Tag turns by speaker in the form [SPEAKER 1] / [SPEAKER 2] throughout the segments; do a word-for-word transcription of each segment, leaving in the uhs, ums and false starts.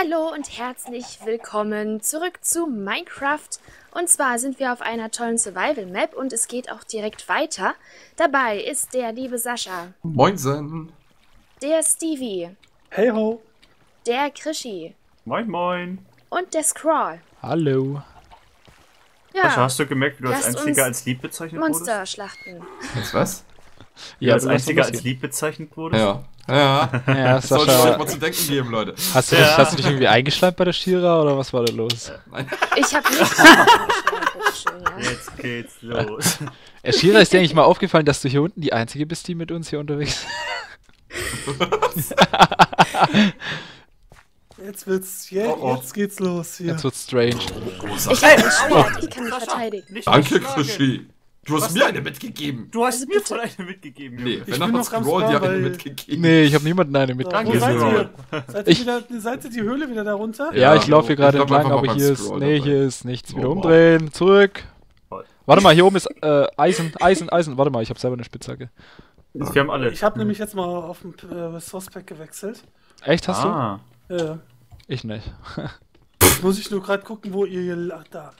[SPEAKER 1] Hallo und herzlich willkommen zurück zu Minecraft. Und zwar sind wir auf einer tollen Survival-Map und es geht auch direkt weiter. Dabei ist der liebe Sascha.
[SPEAKER 2] Moinsen.
[SPEAKER 1] Der Stevie.
[SPEAKER 3] Hey ho.
[SPEAKER 1] Der Krischi.
[SPEAKER 4] Moin moin.
[SPEAKER 1] Und der Scrawl.
[SPEAKER 3] Hallo.
[SPEAKER 1] Ja,
[SPEAKER 4] Sascha, hast du gemerkt, wie du als
[SPEAKER 1] lasst
[SPEAKER 4] einziger
[SPEAKER 1] uns
[SPEAKER 4] als lieb bezeichnet
[SPEAKER 1] Monster
[SPEAKER 4] wurdest?
[SPEAKER 1] schlachten.
[SPEAKER 2] Jetzt was?
[SPEAKER 4] Wie du
[SPEAKER 3] Ja,
[SPEAKER 4] als
[SPEAKER 3] du hast
[SPEAKER 4] einziger
[SPEAKER 3] was
[SPEAKER 4] als
[SPEAKER 3] hier.
[SPEAKER 4] lieb bezeichnet wurdest?
[SPEAKER 2] Ja. Ja.
[SPEAKER 3] Ja,
[SPEAKER 2] Das sollte euch
[SPEAKER 3] Sascha,
[SPEAKER 2] mal zu denken geben, Leute.
[SPEAKER 3] hast du,
[SPEAKER 4] Ja.
[SPEAKER 3] dich, hast du dich irgendwie eingeschleimt bei der Shira oder was war da los?
[SPEAKER 2] Nein.
[SPEAKER 1] Ich habe nicht bitteschön, ja.
[SPEAKER 4] Jetzt geht's los.
[SPEAKER 3] Äh, Shira, ist dir eigentlich mal aufgefallen, dass du hier unten die Einzige bist, die mit uns hier unterwegs ist?
[SPEAKER 5] Jetzt wird's, je,
[SPEAKER 2] Oh, oh.
[SPEAKER 5] jetzt geht's los hier.
[SPEAKER 3] Jetzt wird's strange.
[SPEAKER 1] Ich habe ein Schwert, ich kann mich verteidigen.
[SPEAKER 4] Nicht
[SPEAKER 2] Danke,
[SPEAKER 4] schlagen.
[SPEAKER 2] Krischi. Du hast
[SPEAKER 4] Was
[SPEAKER 2] mir
[SPEAKER 4] denn?
[SPEAKER 2] eine mitgegeben.
[SPEAKER 4] Du hast
[SPEAKER 1] Also
[SPEAKER 4] mir
[SPEAKER 1] bitte.
[SPEAKER 4] von einer mitgegeben.
[SPEAKER 2] Nee,
[SPEAKER 4] Junge.
[SPEAKER 2] wenn
[SPEAKER 5] Ich
[SPEAKER 2] dann
[SPEAKER 5] bin
[SPEAKER 2] hat
[SPEAKER 5] noch am
[SPEAKER 2] Scroll dir
[SPEAKER 5] Spawn,
[SPEAKER 2] eine
[SPEAKER 5] weil-
[SPEAKER 2] mitgegeben.
[SPEAKER 3] Nee, ich habe niemanden eine
[SPEAKER 5] So,
[SPEAKER 3] mitgegeben.
[SPEAKER 5] wo seid
[SPEAKER 4] Scroll.
[SPEAKER 5] ihr? Seid
[SPEAKER 3] Ich-
[SPEAKER 5] ihr, wieder, seid ihr die Höhle wieder da runter?
[SPEAKER 3] Ja,
[SPEAKER 2] Ja,
[SPEAKER 3] ich laufe hier
[SPEAKER 2] ich
[SPEAKER 3] gerade
[SPEAKER 2] glaub
[SPEAKER 3] entlang,
[SPEAKER 2] einfach mal
[SPEAKER 3] aber
[SPEAKER 2] beim
[SPEAKER 3] hier ist,
[SPEAKER 2] Scroll
[SPEAKER 3] nee,
[SPEAKER 2] dabei.
[SPEAKER 3] hier ist nichts. Wieder
[SPEAKER 2] Oh, wow.
[SPEAKER 3] umdrehen, zurück.
[SPEAKER 4] Toll.
[SPEAKER 3] Warte mal, hier oben ist äh, Eisen, Eisen, Eisen. Warte mal, ich habe selber eine Spitzhacke.
[SPEAKER 4] Wir haben alle.
[SPEAKER 5] Ich habe nämlich jetzt mal auf den äh, Resource Pack gewechselt.
[SPEAKER 3] Echt, hast
[SPEAKER 4] ah.
[SPEAKER 5] Ja.
[SPEAKER 3] du? Ich nicht.
[SPEAKER 5] Muss ich nur gerade gucken, wo ihr hier... Ach, da.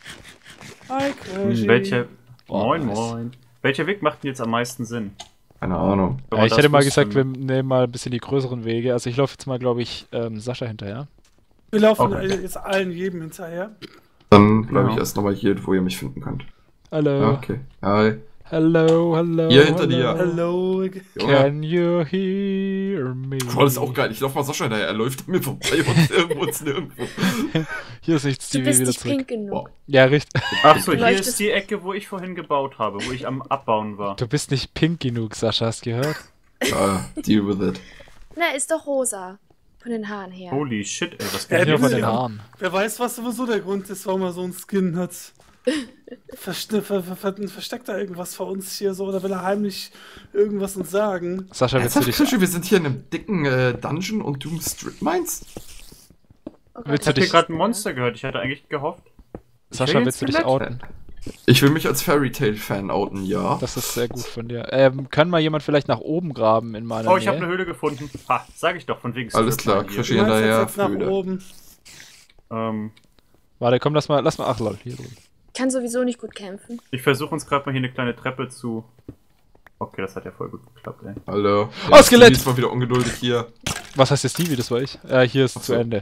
[SPEAKER 5] Hi, Crazy.
[SPEAKER 4] Welche...
[SPEAKER 3] Oh,
[SPEAKER 4] moin
[SPEAKER 3] nice.
[SPEAKER 4] moin. Welcher Weg macht denn jetzt am meisten Sinn?
[SPEAKER 2] Keine Ahnung.
[SPEAKER 4] Wenn
[SPEAKER 3] Ja,
[SPEAKER 4] man
[SPEAKER 3] ich
[SPEAKER 4] das
[SPEAKER 3] hätte mal
[SPEAKER 4] wüsste.
[SPEAKER 3] gesagt, wir nehmen mal ein bisschen die größeren Wege. Also ich laufe jetzt mal, glaube ich, ähm, Sascha hinterher.
[SPEAKER 5] Wir laufen
[SPEAKER 4] Okay.
[SPEAKER 5] äh, jetzt allen jedem hinterher.
[SPEAKER 2] Dann bleibe ich
[SPEAKER 4] Ja.
[SPEAKER 2] erst nochmal hier, wo ihr mich finden könnt.
[SPEAKER 3] Hallo.
[SPEAKER 2] Ja, okay. Hi.
[SPEAKER 3] Hello, hello.
[SPEAKER 2] Hier hinter
[SPEAKER 3] hello.
[SPEAKER 2] dir.
[SPEAKER 5] Hello.
[SPEAKER 2] Junge.
[SPEAKER 3] Can you hear me?
[SPEAKER 2] Scroll ist auch geil. Ich laufe mal Sascha hinterher. Er läuft an mir vorbei und irgendwo ist nirgendwo.
[SPEAKER 3] Hier ist nicht
[SPEAKER 1] Du
[SPEAKER 3] Stevie
[SPEAKER 1] bist
[SPEAKER 3] wieder
[SPEAKER 1] nicht
[SPEAKER 3] zurück.
[SPEAKER 1] pink genug.
[SPEAKER 2] Wow.
[SPEAKER 3] Ja, richtig.
[SPEAKER 4] Achso, hier
[SPEAKER 1] leuchtest-
[SPEAKER 4] ist die Ecke, wo ich vorhin gebaut habe, wo ich am Abbauen war.
[SPEAKER 3] Du bist nicht pink genug, Sascha, hast du gehört?
[SPEAKER 2] Ja, deal with it.
[SPEAKER 1] Na, ist doch rosa. Von den Haaren her.
[SPEAKER 4] Holy shit, ey, was
[SPEAKER 5] Ja,
[SPEAKER 4] geht
[SPEAKER 3] Nur
[SPEAKER 4] hier?
[SPEAKER 3] von den
[SPEAKER 5] ja.
[SPEAKER 3] Haaren.
[SPEAKER 5] Wer weiß, was sowieso der Grund ist, warum er so einen Skin hat. Verste ver ver ver versteckt er irgendwas vor uns hier so oder will er heimlich irgendwas uns sagen?
[SPEAKER 3] Sascha, willst du
[SPEAKER 2] Ernsthaft,
[SPEAKER 3] dich,
[SPEAKER 2] Krischi, wir sind hier in einem dicken äh, Dungeon und du Strip Mines?
[SPEAKER 1] Oh
[SPEAKER 3] willst
[SPEAKER 4] Ich
[SPEAKER 3] du
[SPEAKER 4] hab hier
[SPEAKER 3] dich,
[SPEAKER 4] gerade ein Monster gehört, ich hatte eigentlich gehofft.
[SPEAKER 3] Sascha,
[SPEAKER 4] will
[SPEAKER 3] willst du
[SPEAKER 4] jetzt
[SPEAKER 3] dich
[SPEAKER 4] Skelett.
[SPEAKER 3] outen?
[SPEAKER 2] Ich will mich als Fairy Tail Fan outen, ja.
[SPEAKER 3] Das ist sehr gut von dir. Ähm, kann mal jemand vielleicht nach oben graben in meiner
[SPEAKER 4] Oh, ich habe eine
[SPEAKER 3] Nähe?
[SPEAKER 4] Höhle gefunden. Ha, sag ich doch, von wegen
[SPEAKER 2] Alles
[SPEAKER 4] Stripline
[SPEAKER 2] klar,
[SPEAKER 4] hier.
[SPEAKER 2] Krischi
[SPEAKER 5] Du meinst jetzt,
[SPEAKER 2] hinterher,
[SPEAKER 5] jetzt nach
[SPEAKER 2] Höhle.
[SPEAKER 5] oben.
[SPEAKER 4] Ähm,
[SPEAKER 3] Warte, komm, lass mal, lass mal, ach lol, hier drüben.
[SPEAKER 1] Ich kann sowieso nicht gut kämpfen.
[SPEAKER 4] ich versuche uns gerade mal hier eine kleine Treppe zu... Okay, das hat ja voll gut geklappt, ey.
[SPEAKER 2] Hallo.
[SPEAKER 3] Oh, Skelett!
[SPEAKER 2] Stevie ist mal wieder ungeduldig hier.
[SPEAKER 3] Was heißt jetzt Stevie, das war ich? Äh, hier ist
[SPEAKER 2] Ach
[SPEAKER 3] zu
[SPEAKER 2] so.
[SPEAKER 3] Ende.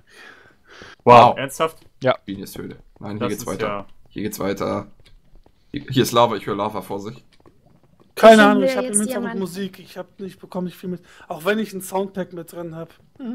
[SPEAKER 4] Wow,
[SPEAKER 2] Wow.
[SPEAKER 4] ernsthaft?
[SPEAKER 2] Venus Höhle. Nein, hier
[SPEAKER 4] Das
[SPEAKER 2] geht's
[SPEAKER 4] ist
[SPEAKER 2] weiter.
[SPEAKER 4] ja...
[SPEAKER 2] Hier geht's weiter. Hier, hier ist Lava, ich höre Lava vor sich.
[SPEAKER 5] Keine
[SPEAKER 1] Finden
[SPEAKER 5] Ahnung,
[SPEAKER 1] wir
[SPEAKER 5] ich habe
[SPEAKER 1] jetzt
[SPEAKER 5] im Hintergrund
[SPEAKER 1] Diamanten?
[SPEAKER 5] Musik. Ich habe nicht, bekomme nicht viel mit. Auch wenn ich ein Soundpack mit drin habe.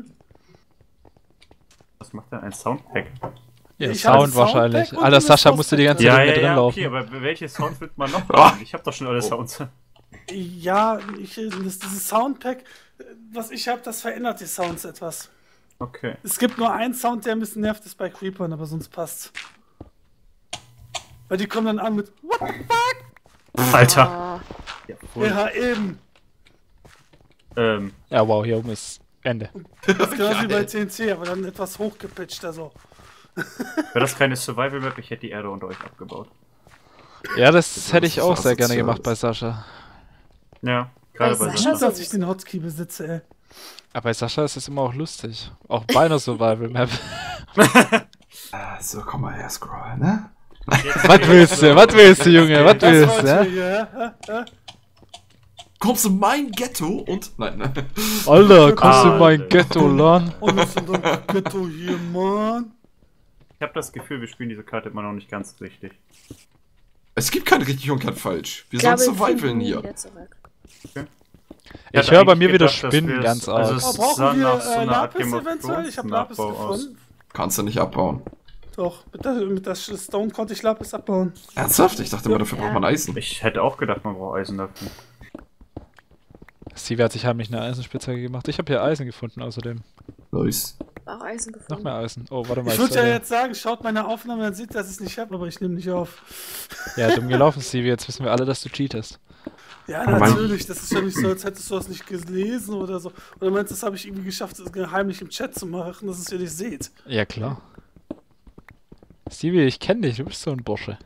[SPEAKER 4] Was macht denn ein Soundpack?
[SPEAKER 3] Ja,
[SPEAKER 5] Ich habe
[SPEAKER 3] Sound
[SPEAKER 5] ein
[SPEAKER 3] wahrscheinlich.
[SPEAKER 5] Soundpack und
[SPEAKER 3] Alter,
[SPEAKER 5] ein
[SPEAKER 3] Sascha musste die ganze
[SPEAKER 4] Ja,
[SPEAKER 3] Zeit
[SPEAKER 4] ja,
[SPEAKER 3] mit drin
[SPEAKER 4] ja,
[SPEAKER 3] laufen.
[SPEAKER 4] okay, aber welche Sounds wird man noch
[SPEAKER 2] Ah.
[SPEAKER 4] machen? Ich habe doch schon alle
[SPEAKER 2] Oh.
[SPEAKER 4] Sounds.
[SPEAKER 5] Ja, ich, das, dieses Soundpack, was ich habe, das verändert die Sounds etwas.
[SPEAKER 4] Okay.
[SPEAKER 5] Es gibt nur einen Sound, der ein bisschen nervt, ist bei Creepern, aber sonst passt. Weil die kommen dann an mit What the fuck?
[SPEAKER 4] Alter.
[SPEAKER 1] Ah,
[SPEAKER 4] Ja, cool.
[SPEAKER 5] Ja, eben.
[SPEAKER 4] Ähm,
[SPEAKER 3] Ja, wow, hier oben ist Ende.
[SPEAKER 5] Das ist genau wie bei T N T, aber dann etwas hochgepitcht, also.
[SPEAKER 4] wäre das keine Survival-Map, ich hätte die Erde unter euch abgebaut.
[SPEAKER 3] Ja, das
[SPEAKER 2] Das
[SPEAKER 3] hätte ich
[SPEAKER 2] ist
[SPEAKER 3] auch sehr gerne
[SPEAKER 2] asozial.
[SPEAKER 3] gemacht bei Sascha.
[SPEAKER 4] Ja, gerade
[SPEAKER 1] Bei
[SPEAKER 4] bei
[SPEAKER 1] Sascha
[SPEAKER 4] Sascha.
[SPEAKER 5] Schade, dass ich den Hotkey besitze, ey.
[SPEAKER 3] Aber bei Sascha ist es immer auch lustig. Auch bei einer Survival-Map.
[SPEAKER 2] Ah, so, komm mal her, Scroll, ne?
[SPEAKER 3] Was willst du? Was willst du, Junge? Was
[SPEAKER 5] Das
[SPEAKER 3] willst
[SPEAKER 5] wollte
[SPEAKER 3] du? Ja?
[SPEAKER 5] ich hier, ja? Ja?
[SPEAKER 2] Kommst du in mein Ghetto und... Nein, ne?
[SPEAKER 3] Alter, kommst du in
[SPEAKER 4] Ah,
[SPEAKER 3] mein
[SPEAKER 4] Alter.
[SPEAKER 3] Ghetto, Lan?
[SPEAKER 5] Und das ist ein Ghetto hier, Mann.
[SPEAKER 4] Ich habe das Gefühl, wir spielen diese Karte immer noch nicht ganz richtig.
[SPEAKER 2] Es gibt kein richtig und kein falsch. Wir
[SPEAKER 1] ich
[SPEAKER 2] sollen
[SPEAKER 1] glaube, wir
[SPEAKER 2] survivalen
[SPEAKER 1] finden
[SPEAKER 2] hier.
[SPEAKER 1] wieder zurück.
[SPEAKER 3] Ich
[SPEAKER 4] hatte
[SPEAKER 3] höre bei
[SPEAKER 4] eigentlich
[SPEAKER 3] mir wieder
[SPEAKER 4] gedacht, dass
[SPEAKER 3] Spinnen
[SPEAKER 4] wir-
[SPEAKER 3] ganz
[SPEAKER 4] also
[SPEAKER 3] arg.
[SPEAKER 4] es
[SPEAKER 5] Oh,
[SPEAKER 4] sah
[SPEAKER 5] brauchen wir
[SPEAKER 4] nach so
[SPEAKER 5] äh,
[SPEAKER 4] einer Art
[SPEAKER 5] Lapis
[SPEAKER 4] Game of
[SPEAKER 5] eventuell? Ich habe
[SPEAKER 4] Thrones
[SPEAKER 5] Lapis
[SPEAKER 4] Nachbau aus.
[SPEAKER 5] gefunden.
[SPEAKER 2] Kannst du nicht abbauen.
[SPEAKER 5] Doch, mit der, mit der Stone konnte ich Lapis abbauen.
[SPEAKER 2] Ernsthaft? Ich dachte immer, dafür braucht man Eisen.
[SPEAKER 4] Ich hätte auch gedacht, man braucht Eisen dafür.
[SPEAKER 3] Stevie hat sich heimlich eine Eisenspitzhacke gemacht. Ich habe hier Eisen gefunden außerdem.
[SPEAKER 2] Nice.
[SPEAKER 1] Auch Eisen
[SPEAKER 3] Noch
[SPEAKER 1] gefunden.
[SPEAKER 3] mehr Eisen. Oh, warte mal.
[SPEAKER 5] Ich würde ja
[SPEAKER 3] soll-
[SPEAKER 5] jetzt sagen, schaut meine Aufnahme, dann seht ihr, dass ich es nicht habe, aber ich nehme nicht auf.
[SPEAKER 3] Ja, dumm gelaufen, Stevie. Jetzt wissen wir alle, dass du cheatest.
[SPEAKER 5] Ja,
[SPEAKER 2] mein-
[SPEAKER 5] natürlich, das ist ja nicht so, als hättest du das nicht gelesen oder so. Oder meinst du, das habe ich irgendwie geschafft, das heimlich im Chat zu machen, dass es ihr nicht seht?
[SPEAKER 3] Ja, klar. Stevie, ich kenne dich. Du bist so ein Bursche.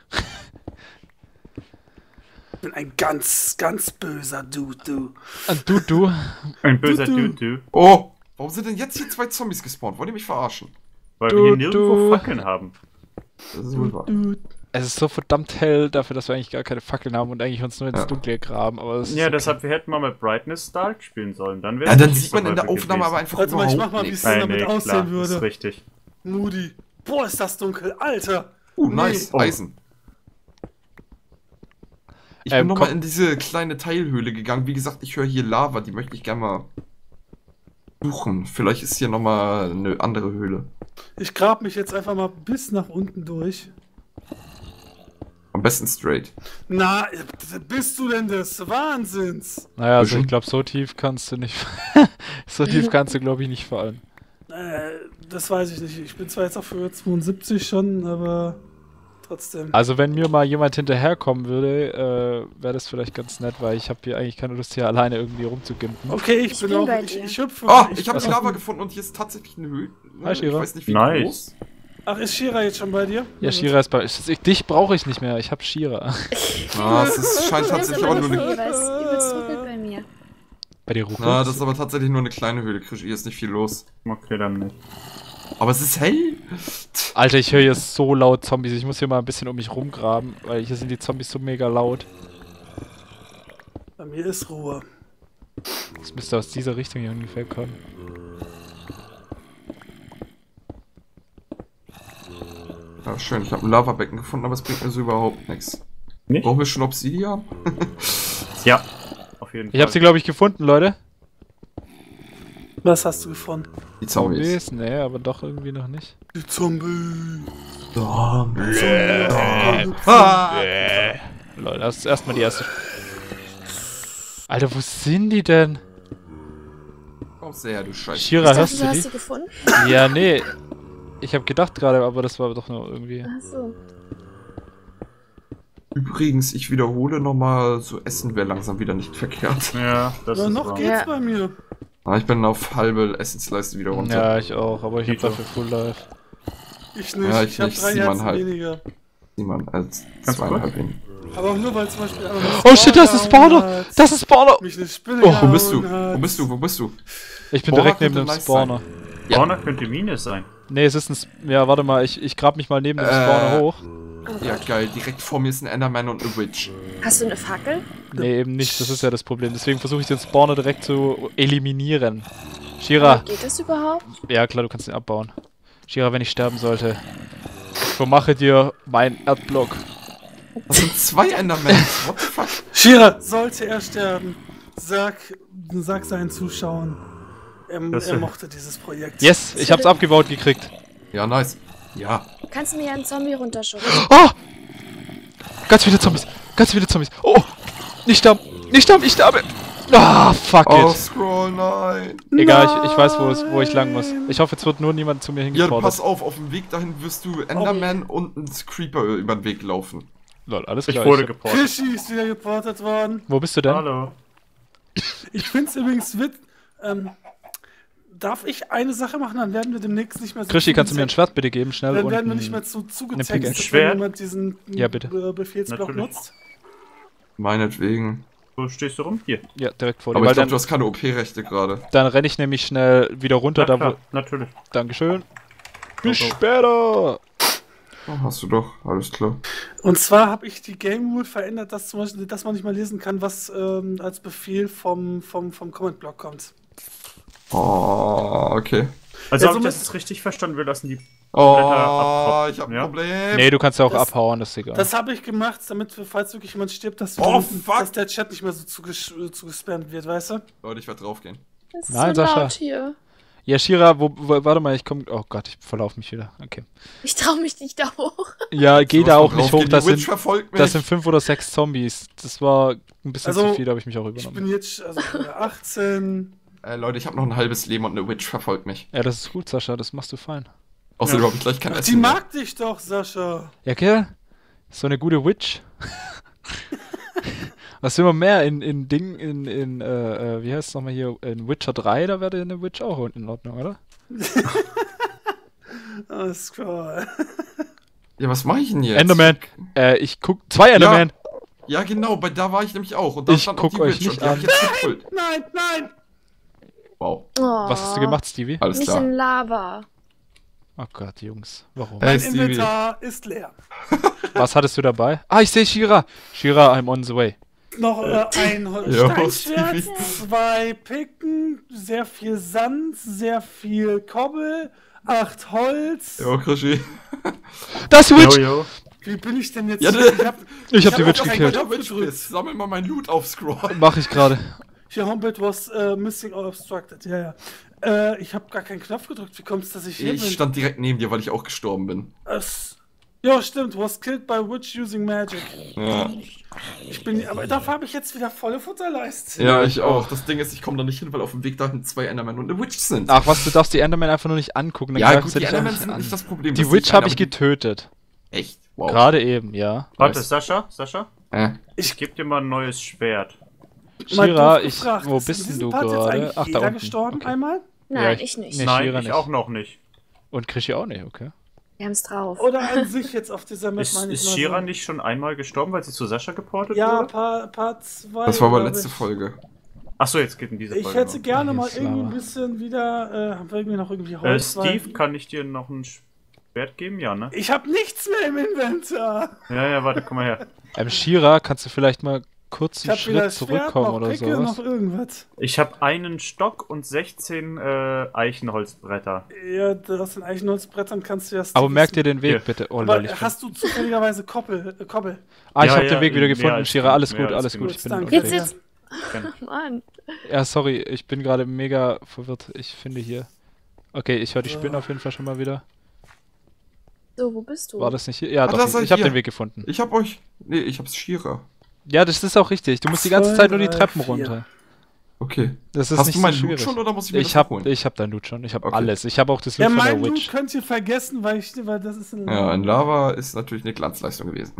[SPEAKER 5] Ich bin ein ganz, ganz böser Dude, du.
[SPEAKER 3] Und du, du.
[SPEAKER 4] Ein böser
[SPEAKER 5] Du, du.
[SPEAKER 4] Dude.
[SPEAKER 2] Oh, Warum sind denn jetzt hier zwei Zombies gespawnt? Wollt ihr mich verarschen?
[SPEAKER 4] Weil
[SPEAKER 3] Du,
[SPEAKER 4] wir hier nirgendwo
[SPEAKER 3] du.
[SPEAKER 4] Fackeln haben.
[SPEAKER 2] Das ist wohl wahr.
[SPEAKER 3] Es ist so verdammt hell dafür, dass wir eigentlich gar keine Fackeln haben und eigentlich uns nur ins
[SPEAKER 2] Ja.
[SPEAKER 3] Dunkle graben. Aber das ist
[SPEAKER 4] Ja,
[SPEAKER 3] okay.
[SPEAKER 4] deshalb, wir hätten mal mit Brightness Stark spielen sollen. Dann wär's
[SPEAKER 2] Ja, dann
[SPEAKER 4] wirklich
[SPEAKER 2] sieht man in der
[SPEAKER 4] Survival
[SPEAKER 2] Aufnahme aber
[SPEAKER 4] gewesen.
[SPEAKER 2] einfach
[SPEAKER 5] Warte mal, ich mach
[SPEAKER 2] überhaupt
[SPEAKER 5] mal, wie
[SPEAKER 2] nichts.
[SPEAKER 5] es
[SPEAKER 4] Nein,
[SPEAKER 5] damit
[SPEAKER 4] nee,
[SPEAKER 5] aussehen
[SPEAKER 4] klar,
[SPEAKER 5] würde.
[SPEAKER 4] ist richtig.
[SPEAKER 5] Moody. Boah, ist das dunkel, Alter.
[SPEAKER 2] Uh, nice,
[SPEAKER 4] Oh.
[SPEAKER 2] Eisen. Ich
[SPEAKER 3] Ähm,
[SPEAKER 2] bin nochmal
[SPEAKER 3] komm.
[SPEAKER 2] in diese kleine Teilhöhle gegangen. Wie gesagt, ich höre hier Lava, die möchte ich gerne mal suchen. Vielleicht ist hier nochmal eine andere Höhle.
[SPEAKER 5] Ich grab mich jetzt einfach mal bis nach unten durch.
[SPEAKER 2] Am besten straight.
[SPEAKER 5] Na, bist du denn des Wahnsinns?
[SPEAKER 3] Naja, also
[SPEAKER 2] Bisschen.
[SPEAKER 3] ich glaube, so tief kannst du nicht. So tief kannst du, glaube ich, nicht fallen.
[SPEAKER 5] Äh, das weiß ich nicht. Ich bin zwar jetzt auf Höhe zweiundsiebzig schon, aber trotzdem.
[SPEAKER 3] Also wenn mir mal jemand hinterherkommen würde, äh, wäre das vielleicht ganz nett, weil ich habe hier eigentlich keine Lust, hier alleine irgendwie rumzugimpen.
[SPEAKER 5] Okay, ich,
[SPEAKER 1] Ich
[SPEAKER 5] bin
[SPEAKER 1] bin
[SPEAKER 5] auch.
[SPEAKER 1] bei
[SPEAKER 5] Ich,
[SPEAKER 1] dir.
[SPEAKER 5] ich hüpfe.
[SPEAKER 2] Oh, ich habe
[SPEAKER 5] bin
[SPEAKER 2] die
[SPEAKER 5] auf-
[SPEAKER 2] Lava gefunden und hier ist tatsächlich eine Höhle.
[SPEAKER 3] Hi,
[SPEAKER 2] Ich
[SPEAKER 3] Shira.
[SPEAKER 2] weiß nicht, wie
[SPEAKER 4] Nice.
[SPEAKER 2] groß.
[SPEAKER 5] Ach, ist Shira jetzt schon bei dir?
[SPEAKER 3] Ja, Shira ist bei. Ich, dich brauche ich nicht mehr, ich habe Shira.
[SPEAKER 2] Ah, es ist, scheint
[SPEAKER 1] Das ist
[SPEAKER 2] tatsächlich
[SPEAKER 1] aber
[SPEAKER 2] aber
[SPEAKER 1] nicht
[SPEAKER 2] nur
[SPEAKER 1] viel,
[SPEAKER 2] eine...
[SPEAKER 1] weil es übelst ruckelt bei mir.
[SPEAKER 3] Bei dir ruckelt.
[SPEAKER 2] Na, das ist aber tatsächlich nur eine kleine Höhle, Krisch. Hier ist nicht viel los.
[SPEAKER 4] Okay, dann nicht.
[SPEAKER 2] Aber es ist hell.
[SPEAKER 3] Alter, ich höre hier so laut Zombies. Ich muss hier mal ein bisschen um mich rumgraben, weil hier sind die Zombies so mega laut.
[SPEAKER 5] Bei mir ist Ruhe.
[SPEAKER 3] Das müsste aus dieser Richtung hier ungefähr kommen.
[SPEAKER 2] Ja, schön. Ich habe ein Lavabecken gefunden, aber es bringt mir so überhaupt nichts.
[SPEAKER 4] Nicht?
[SPEAKER 2] Brauchen wir schon Obsidian?
[SPEAKER 4] Ja, auf jeden Fall.
[SPEAKER 3] Ich habe sie, glaube ich, gefunden, Leute.
[SPEAKER 5] Was hast du gefunden?
[SPEAKER 2] Die Zombies.
[SPEAKER 3] Zombies? Nee, aber doch irgendwie noch nicht.
[SPEAKER 5] Die Zombies.
[SPEAKER 2] Zombies.
[SPEAKER 5] Ah.
[SPEAKER 3] Leute, das ist erstmal die erste. Alter, wo sind die denn?
[SPEAKER 2] Oh, sehr, du Scheiße.
[SPEAKER 3] Shira,
[SPEAKER 1] Ich dachte,
[SPEAKER 3] hörst
[SPEAKER 1] du
[SPEAKER 3] du
[SPEAKER 1] hast
[SPEAKER 3] die?
[SPEAKER 1] sie gefunden.
[SPEAKER 3] Ja, nee. Ich habe gedacht gerade, aber das war doch nur irgendwie.
[SPEAKER 1] Achso.
[SPEAKER 2] Übrigens, ich wiederhole nochmal, so Essen wäre langsam wieder nicht verkehrt.
[SPEAKER 4] Ja, das
[SPEAKER 5] Na,
[SPEAKER 4] ist
[SPEAKER 5] noch
[SPEAKER 4] wahr.
[SPEAKER 5] geht's
[SPEAKER 1] Ja.
[SPEAKER 5] bei mir.
[SPEAKER 2] Ah, ich bin auf halbe Essensleiste wieder runter.
[SPEAKER 3] Ja, ich auch, aber ich habe
[SPEAKER 4] Dito.
[SPEAKER 3] dafür Full Life.
[SPEAKER 5] Ich nicht.
[SPEAKER 2] Ja,
[SPEAKER 5] ich
[SPEAKER 2] ich
[SPEAKER 5] ich habe
[SPEAKER 2] nicht.
[SPEAKER 5] drei
[SPEAKER 2] Simon
[SPEAKER 5] Herzen
[SPEAKER 2] halt.
[SPEAKER 5] weniger.
[SPEAKER 2] Niemand als
[SPEAKER 4] Ganz
[SPEAKER 2] zweieinhalb hin.
[SPEAKER 5] Aber auch nur, weil zum Beispiel... einer mich
[SPEAKER 3] Oh shit, das ist
[SPEAKER 5] gehauen
[SPEAKER 3] Spawner!
[SPEAKER 5] hat,
[SPEAKER 3] Das ist Spawner!
[SPEAKER 5] Mich eine Spinne
[SPEAKER 3] Oh,
[SPEAKER 2] Wo bist du?
[SPEAKER 5] gehauen hat.
[SPEAKER 2] Wo bist du? Wo bist du?
[SPEAKER 3] Ich bin
[SPEAKER 2] Spawner
[SPEAKER 3] direkt neben dem
[SPEAKER 2] könnte nice
[SPEAKER 3] Spawner.
[SPEAKER 2] Ja.
[SPEAKER 4] Spawner könnte Mine sein.
[SPEAKER 3] Nee, es ist ein. Sp ja, warte mal, ich, ich grab mich mal neben dem
[SPEAKER 2] Äh.
[SPEAKER 3] Spawner hoch.
[SPEAKER 1] Oh
[SPEAKER 2] Ja,
[SPEAKER 1] Gott.
[SPEAKER 2] geil. Direkt vor mir ist ein Enderman und eine Witch.
[SPEAKER 1] Hast du eine Fackel?
[SPEAKER 3] Nee, eben nicht, das ist ja das Problem. Deswegen versuche ich den Spawner direkt zu eliminieren.
[SPEAKER 1] Aber
[SPEAKER 3] Shira,
[SPEAKER 1] geht das überhaupt?
[SPEAKER 3] ja klar, du kannst ihn abbauen. Shira, wenn ich sterben sollte, ich vermache dir meinen Erdblock.
[SPEAKER 2] Das sind zwei Endermans. What the fuck?
[SPEAKER 5] Shira, sollte er sterben, sag, sag seinen Zuschauern, er,
[SPEAKER 4] Das
[SPEAKER 5] er
[SPEAKER 4] ist-
[SPEAKER 5] mochte dieses Projekt.
[SPEAKER 3] Yes, ich hab's abgebaut gekriegt.
[SPEAKER 2] Ja, nice. Ja.
[SPEAKER 1] Kannst du mir ja einen Zombie runterschubsen?
[SPEAKER 3] Oh! Ganz viele Zombies, ganz viele Zombies. Oh! Nicht sterben, nicht sterben, ich sterbe! Ah, fuck
[SPEAKER 2] Oh,
[SPEAKER 3] it.
[SPEAKER 2] Scroll, nein.
[SPEAKER 3] Egal, ich, ich weiß, wo, es, wo ich lang muss. Ich hoffe, jetzt wird nur niemand zu mir
[SPEAKER 2] Ja, pass
[SPEAKER 3] hingefordert.
[SPEAKER 2] auf. Auf dem Weg dahin wirst du Enderman und ein Creeper über den Weg laufen.
[SPEAKER 3] Lol, alles
[SPEAKER 4] Ich
[SPEAKER 3] klar.
[SPEAKER 4] wurde
[SPEAKER 3] ich-
[SPEAKER 4] geportet.
[SPEAKER 5] Krischi ist wieder geportet worden.
[SPEAKER 3] Wo bist du denn?
[SPEAKER 4] Hallo.
[SPEAKER 5] Ich find's übrigens wit... Ähm, darf ich eine Sache machen, dann werden wir demnächst nicht mehr so...
[SPEAKER 3] Krischi, kannst du mir ein
[SPEAKER 5] zugetextet-
[SPEAKER 3] Schwert bitte geben, schnell?
[SPEAKER 5] Dann
[SPEAKER 3] und
[SPEAKER 5] werden wir
[SPEAKER 3] ein-
[SPEAKER 5] nicht mehr zu
[SPEAKER 3] Pickaxe.
[SPEAKER 5] zugetextet,
[SPEAKER 4] Schwert?
[SPEAKER 5] wenn jemand diesen
[SPEAKER 3] Ja, bitte.
[SPEAKER 5] äh, Befehlsblock
[SPEAKER 4] Natürlich.
[SPEAKER 5] nutzt.
[SPEAKER 2] Meinetwegen.
[SPEAKER 4] Wo stehst du rum? Hier.
[SPEAKER 3] Ja, direkt vor dir.
[SPEAKER 2] Aber
[SPEAKER 3] Weil
[SPEAKER 2] ich glaube,
[SPEAKER 3] dann,
[SPEAKER 2] du hast keine O P-Rechte gerade.
[SPEAKER 3] dann renne ich nämlich schnell wieder runter,
[SPEAKER 4] Ja,
[SPEAKER 3] da
[SPEAKER 4] klar,
[SPEAKER 3] wo.
[SPEAKER 4] natürlich.
[SPEAKER 3] Dankeschön. Bis
[SPEAKER 4] go.
[SPEAKER 3] später!
[SPEAKER 2] Oh, hast du doch. Alles klar.
[SPEAKER 5] Und zwar habe ich die Game Rule verändert, dass zum Beispiel, dass man nicht mal lesen kann, was ähm, als Befehl vom, vom, vom Comment-Block kommt.
[SPEAKER 2] Oh, okay.
[SPEAKER 4] Also
[SPEAKER 5] Ja,
[SPEAKER 4] habe ich
[SPEAKER 5] somit-
[SPEAKER 4] das jetzt richtig verstanden? Wir lassen die
[SPEAKER 2] Oh,
[SPEAKER 4] abtropfen,
[SPEAKER 2] ich hab ein
[SPEAKER 4] ja?
[SPEAKER 2] Problem.
[SPEAKER 3] Nee, du kannst ja auch
[SPEAKER 5] Das-
[SPEAKER 3] abhauen, das ist egal.
[SPEAKER 5] Das habe ich gemacht, damit, wir, falls wirklich jemand stirbt, dass, du
[SPEAKER 2] Oh,
[SPEAKER 5] dann,
[SPEAKER 2] fuck.
[SPEAKER 5] dass der Chat nicht mehr so zuges äh, zugespammt wird, weißt du?
[SPEAKER 2] Leute, ich werde draufgehen.
[SPEAKER 1] Das ist
[SPEAKER 3] Nein,
[SPEAKER 1] so
[SPEAKER 3] Sascha.
[SPEAKER 1] laut hier.
[SPEAKER 3] Ja, Shira, wo, wo, warte mal, ich komm. Oh Gott, ich verlaufe mich wieder. Okay.
[SPEAKER 1] Ich trau mich nicht da hoch.
[SPEAKER 3] Ja, geh
[SPEAKER 2] Sowas
[SPEAKER 3] da
[SPEAKER 2] von
[SPEAKER 3] auch nicht
[SPEAKER 2] draufgehen.
[SPEAKER 3] hoch, das
[SPEAKER 2] Die Witch
[SPEAKER 3] sind,
[SPEAKER 2] verfolgt mich.
[SPEAKER 3] das sind fünf oder sechs Zombies. Das war ein bisschen
[SPEAKER 5] Also,
[SPEAKER 3] zu viel, da habe ich mich auch
[SPEAKER 5] Ich bin
[SPEAKER 3] übernommen.
[SPEAKER 5] jetzt also ich bin achtzehn.
[SPEAKER 2] äh, Leute, ich habe noch ein halbes Leben und eine Witch verfolgt mich.
[SPEAKER 3] Ja, das ist gut, Sascha, das machst du fein.
[SPEAKER 2] Außerdem
[SPEAKER 4] Ja.
[SPEAKER 2] habe ich gleich kein
[SPEAKER 5] Ach,
[SPEAKER 2] Essen
[SPEAKER 5] die
[SPEAKER 2] mehr.
[SPEAKER 5] mag dich doch, Sascha.
[SPEAKER 3] Ja, gell? So eine gute Witch. Was will man mehr in, in Ding, in, in, äh, äh, wie heißt es nochmal hier, in Witcher drei, da wäre eine Witch auch in Ordnung, oder?
[SPEAKER 5] Oh, Scroll.
[SPEAKER 2] Ja, was mache ich denn jetzt?
[SPEAKER 3] Enderman. Äh, ich guck, zwei Enderman.
[SPEAKER 2] Ja, genau, bei da war ich nämlich auch. Und da
[SPEAKER 3] Ich
[SPEAKER 2] stand
[SPEAKER 3] guck
[SPEAKER 2] auch die
[SPEAKER 3] euch
[SPEAKER 2] Witch
[SPEAKER 3] nicht
[SPEAKER 2] und die hab ich
[SPEAKER 3] an.
[SPEAKER 2] jetzt gekillt.
[SPEAKER 5] Nein, nein!
[SPEAKER 2] Wow.
[SPEAKER 1] Oh,
[SPEAKER 3] Was hast du gemacht, Stevie?
[SPEAKER 2] Alles
[SPEAKER 1] Nicht
[SPEAKER 2] klar.
[SPEAKER 1] in Lava.
[SPEAKER 3] Oh Gott, Jungs. Warum?
[SPEAKER 2] Hey,
[SPEAKER 5] Mein
[SPEAKER 2] Stevie.
[SPEAKER 5] Inventar ist leer.
[SPEAKER 3] Was hattest du dabei? Ah, ich sehe Shira. Shira, I'm on the way.
[SPEAKER 5] Noch äh, ein
[SPEAKER 2] Jo,
[SPEAKER 5] Steinschwert,
[SPEAKER 2] Stevie.
[SPEAKER 5] zwei Picken, sehr viel Sand, sehr viel Kobbel, acht Holz.
[SPEAKER 2] Jo, Krischi.
[SPEAKER 3] Das Witch!
[SPEAKER 4] Jojo.
[SPEAKER 5] Wie bin ich denn jetzt?
[SPEAKER 2] Ja,
[SPEAKER 5] hier? ich hab,
[SPEAKER 3] Ich hab die
[SPEAKER 5] hab
[SPEAKER 3] Witch
[SPEAKER 5] einfach
[SPEAKER 3] gekillt.
[SPEAKER 5] keinen Knopf
[SPEAKER 2] Witch
[SPEAKER 5] gedrückt.
[SPEAKER 2] bist. Sammel mal meinen Loot auf Scroll.
[SPEAKER 3] Mach ich gerade.
[SPEAKER 5] Your homepage was uh, missing or obstructed. Ja, ja. Äh, ich habe gar keinen Knopf gedrückt. Wie kommt es, dass ich hier
[SPEAKER 2] Ich
[SPEAKER 5] bin?
[SPEAKER 2] stand direkt neben dir, weil ich auch gestorben bin.
[SPEAKER 5] Es, ja, stimmt. Was killed by witch using magic.
[SPEAKER 2] Ja,
[SPEAKER 5] Ich bin, aber dafür habe ich jetzt wieder volle Futterleiste.
[SPEAKER 2] ja ich auch. Das Ding ist, ich komme da nicht hin, weil auf dem Weg dahin zwei Endermen und eine Witch sind.
[SPEAKER 3] Ach was, du darfst die Enderman einfach nur nicht angucken. Dann
[SPEAKER 2] ja,
[SPEAKER 3] greifst
[SPEAKER 2] gut,
[SPEAKER 3] du
[SPEAKER 2] die
[SPEAKER 3] dich
[SPEAKER 2] Endermen
[SPEAKER 3] einfach
[SPEAKER 2] sind
[SPEAKER 3] an.
[SPEAKER 2] nicht das Problem.
[SPEAKER 3] Die
[SPEAKER 2] das
[SPEAKER 3] Witch
[SPEAKER 2] liegt
[SPEAKER 3] habe
[SPEAKER 2] einer,
[SPEAKER 3] ich
[SPEAKER 2] aber die-
[SPEAKER 3] getötet.
[SPEAKER 2] Echt? Wow.
[SPEAKER 3] Gerade eben, ja.
[SPEAKER 4] Warte,
[SPEAKER 2] Nice.
[SPEAKER 4] Sascha, Sascha,
[SPEAKER 2] Äh.
[SPEAKER 4] ich gebe dir mal ein neues Schwert.
[SPEAKER 5] Mal
[SPEAKER 3] Shira,
[SPEAKER 5] doof
[SPEAKER 3] ich,
[SPEAKER 5] gefragt,
[SPEAKER 3] wo
[SPEAKER 5] ist in
[SPEAKER 3] bist denn
[SPEAKER 5] diesem
[SPEAKER 3] du
[SPEAKER 5] Part jetzt
[SPEAKER 3] gerade?
[SPEAKER 5] eigentlich
[SPEAKER 3] Ach, da
[SPEAKER 5] jeder
[SPEAKER 3] unten.
[SPEAKER 5] gestorben
[SPEAKER 3] Okay.
[SPEAKER 5] einmal?
[SPEAKER 1] Nein,
[SPEAKER 3] Ja,
[SPEAKER 1] ich,
[SPEAKER 3] ich-
[SPEAKER 1] nicht.
[SPEAKER 3] nee.
[SPEAKER 4] Nein,
[SPEAKER 3] Shira
[SPEAKER 4] ich
[SPEAKER 3] nicht.
[SPEAKER 4] auch noch nicht.
[SPEAKER 3] Und Krischi auch nicht, okay.
[SPEAKER 1] Wir haben es drauf.
[SPEAKER 5] Oder an sich jetzt auf dieser Map,
[SPEAKER 4] Ist,
[SPEAKER 5] meine ich
[SPEAKER 4] ist
[SPEAKER 5] mal
[SPEAKER 4] Shira
[SPEAKER 5] so.
[SPEAKER 4] nicht schon einmal gestorben, weil sie zu Sascha geportet
[SPEAKER 5] Ja,
[SPEAKER 4] wurde?
[SPEAKER 5] Part, Part zwei.
[SPEAKER 2] Das war aber
[SPEAKER 5] glaub
[SPEAKER 2] letzte
[SPEAKER 5] ich.
[SPEAKER 2] Folge.
[SPEAKER 4] Achso, jetzt geht in diese
[SPEAKER 5] Ich
[SPEAKER 4] Folge
[SPEAKER 5] hätte
[SPEAKER 4] noch.
[SPEAKER 5] gerne
[SPEAKER 3] Ach,
[SPEAKER 5] mal
[SPEAKER 3] jetzt
[SPEAKER 5] irgendwie ein
[SPEAKER 3] Lava.
[SPEAKER 5] bisschen wieder. Äh, haben wir irgendwie noch irgendwie
[SPEAKER 4] Äh,
[SPEAKER 5] Holz? weil-
[SPEAKER 4] Steve, kann ich dir noch ein Schwert geben? Ja, ne?
[SPEAKER 5] Ich habe nichts mehr im Inventar.
[SPEAKER 4] Ja, ja, warte, komm mal her.
[SPEAKER 3] Ähm, Shira, kannst du vielleicht mal kurz
[SPEAKER 5] Ich
[SPEAKER 3] einen
[SPEAKER 5] habe weder
[SPEAKER 3] Schritt
[SPEAKER 5] Schwert,
[SPEAKER 3] zurückkommen
[SPEAKER 5] noch
[SPEAKER 3] oder
[SPEAKER 5] Picke,
[SPEAKER 3] sowas?
[SPEAKER 5] noch irgendwas.
[SPEAKER 4] Ich habe einen Stock und sechzehn äh, Eichenholzbretter.
[SPEAKER 5] Ja, aus den Eichenholzbrettern kannst du ja.
[SPEAKER 3] Aber merk dir den Weg
[SPEAKER 4] Hier.
[SPEAKER 3] bitte. Oh,
[SPEAKER 5] Aber
[SPEAKER 3] lol, ich bin...
[SPEAKER 5] hast du zufälligerweise Koppel? Äh, Kobbel?
[SPEAKER 3] Ah, ich
[SPEAKER 4] Ja,
[SPEAKER 3] habe
[SPEAKER 4] ja,
[SPEAKER 3] den Weg wieder
[SPEAKER 4] mehr
[SPEAKER 3] gefunden,
[SPEAKER 4] als
[SPEAKER 3] Shira.
[SPEAKER 4] genug,
[SPEAKER 3] Alles
[SPEAKER 4] mehr
[SPEAKER 3] gut,
[SPEAKER 4] als
[SPEAKER 3] alles gut.
[SPEAKER 5] genug.
[SPEAKER 3] Ich bin
[SPEAKER 5] Danke.
[SPEAKER 3] okay.
[SPEAKER 1] Jetzt, jetzt.
[SPEAKER 4] Gerne.
[SPEAKER 1] Mann.
[SPEAKER 3] Ja, sorry, ich bin gerade mega verwirrt. Ich finde hier... Okay, ich höre die Spinnen auf jeden Fall schon mal wieder.
[SPEAKER 1] So, wo bist du?
[SPEAKER 3] War das nicht hier? Ja,
[SPEAKER 2] Ah,
[SPEAKER 3] doch,
[SPEAKER 2] da
[SPEAKER 3] ich,
[SPEAKER 2] seid
[SPEAKER 3] ich habe
[SPEAKER 2] ihr.
[SPEAKER 3] den Weg gefunden.
[SPEAKER 2] Ich hab euch. Nee, ich hab's Shira.
[SPEAKER 3] Ja, das ist auch richtig. Du musst die ganze
[SPEAKER 5] Zwei,
[SPEAKER 3] Zeit nur die
[SPEAKER 5] drei,
[SPEAKER 3] Treppen
[SPEAKER 5] vier.
[SPEAKER 3] runter.
[SPEAKER 2] Okay.
[SPEAKER 3] Das ist
[SPEAKER 2] Hast
[SPEAKER 3] nicht
[SPEAKER 2] du meinen
[SPEAKER 3] so
[SPEAKER 2] Loot
[SPEAKER 3] schwierig.
[SPEAKER 2] schon oder muss ich mir
[SPEAKER 3] Ich
[SPEAKER 2] das
[SPEAKER 3] hab,
[SPEAKER 2] holen?
[SPEAKER 3] ich hab dein Loot schon. Ich hab
[SPEAKER 2] Okay.
[SPEAKER 3] alles. Ich habe auch das
[SPEAKER 5] Ja,
[SPEAKER 3] Loot von der
[SPEAKER 5] mein Loot
[SPEAKER 3] Witch.
[SPEAKER 5] könnt ihr vergessen, weil ich, weil das ist ein.
[SPEAKER 2] Ja, in Lava ist natürlich eine Glanzleistung gewesen.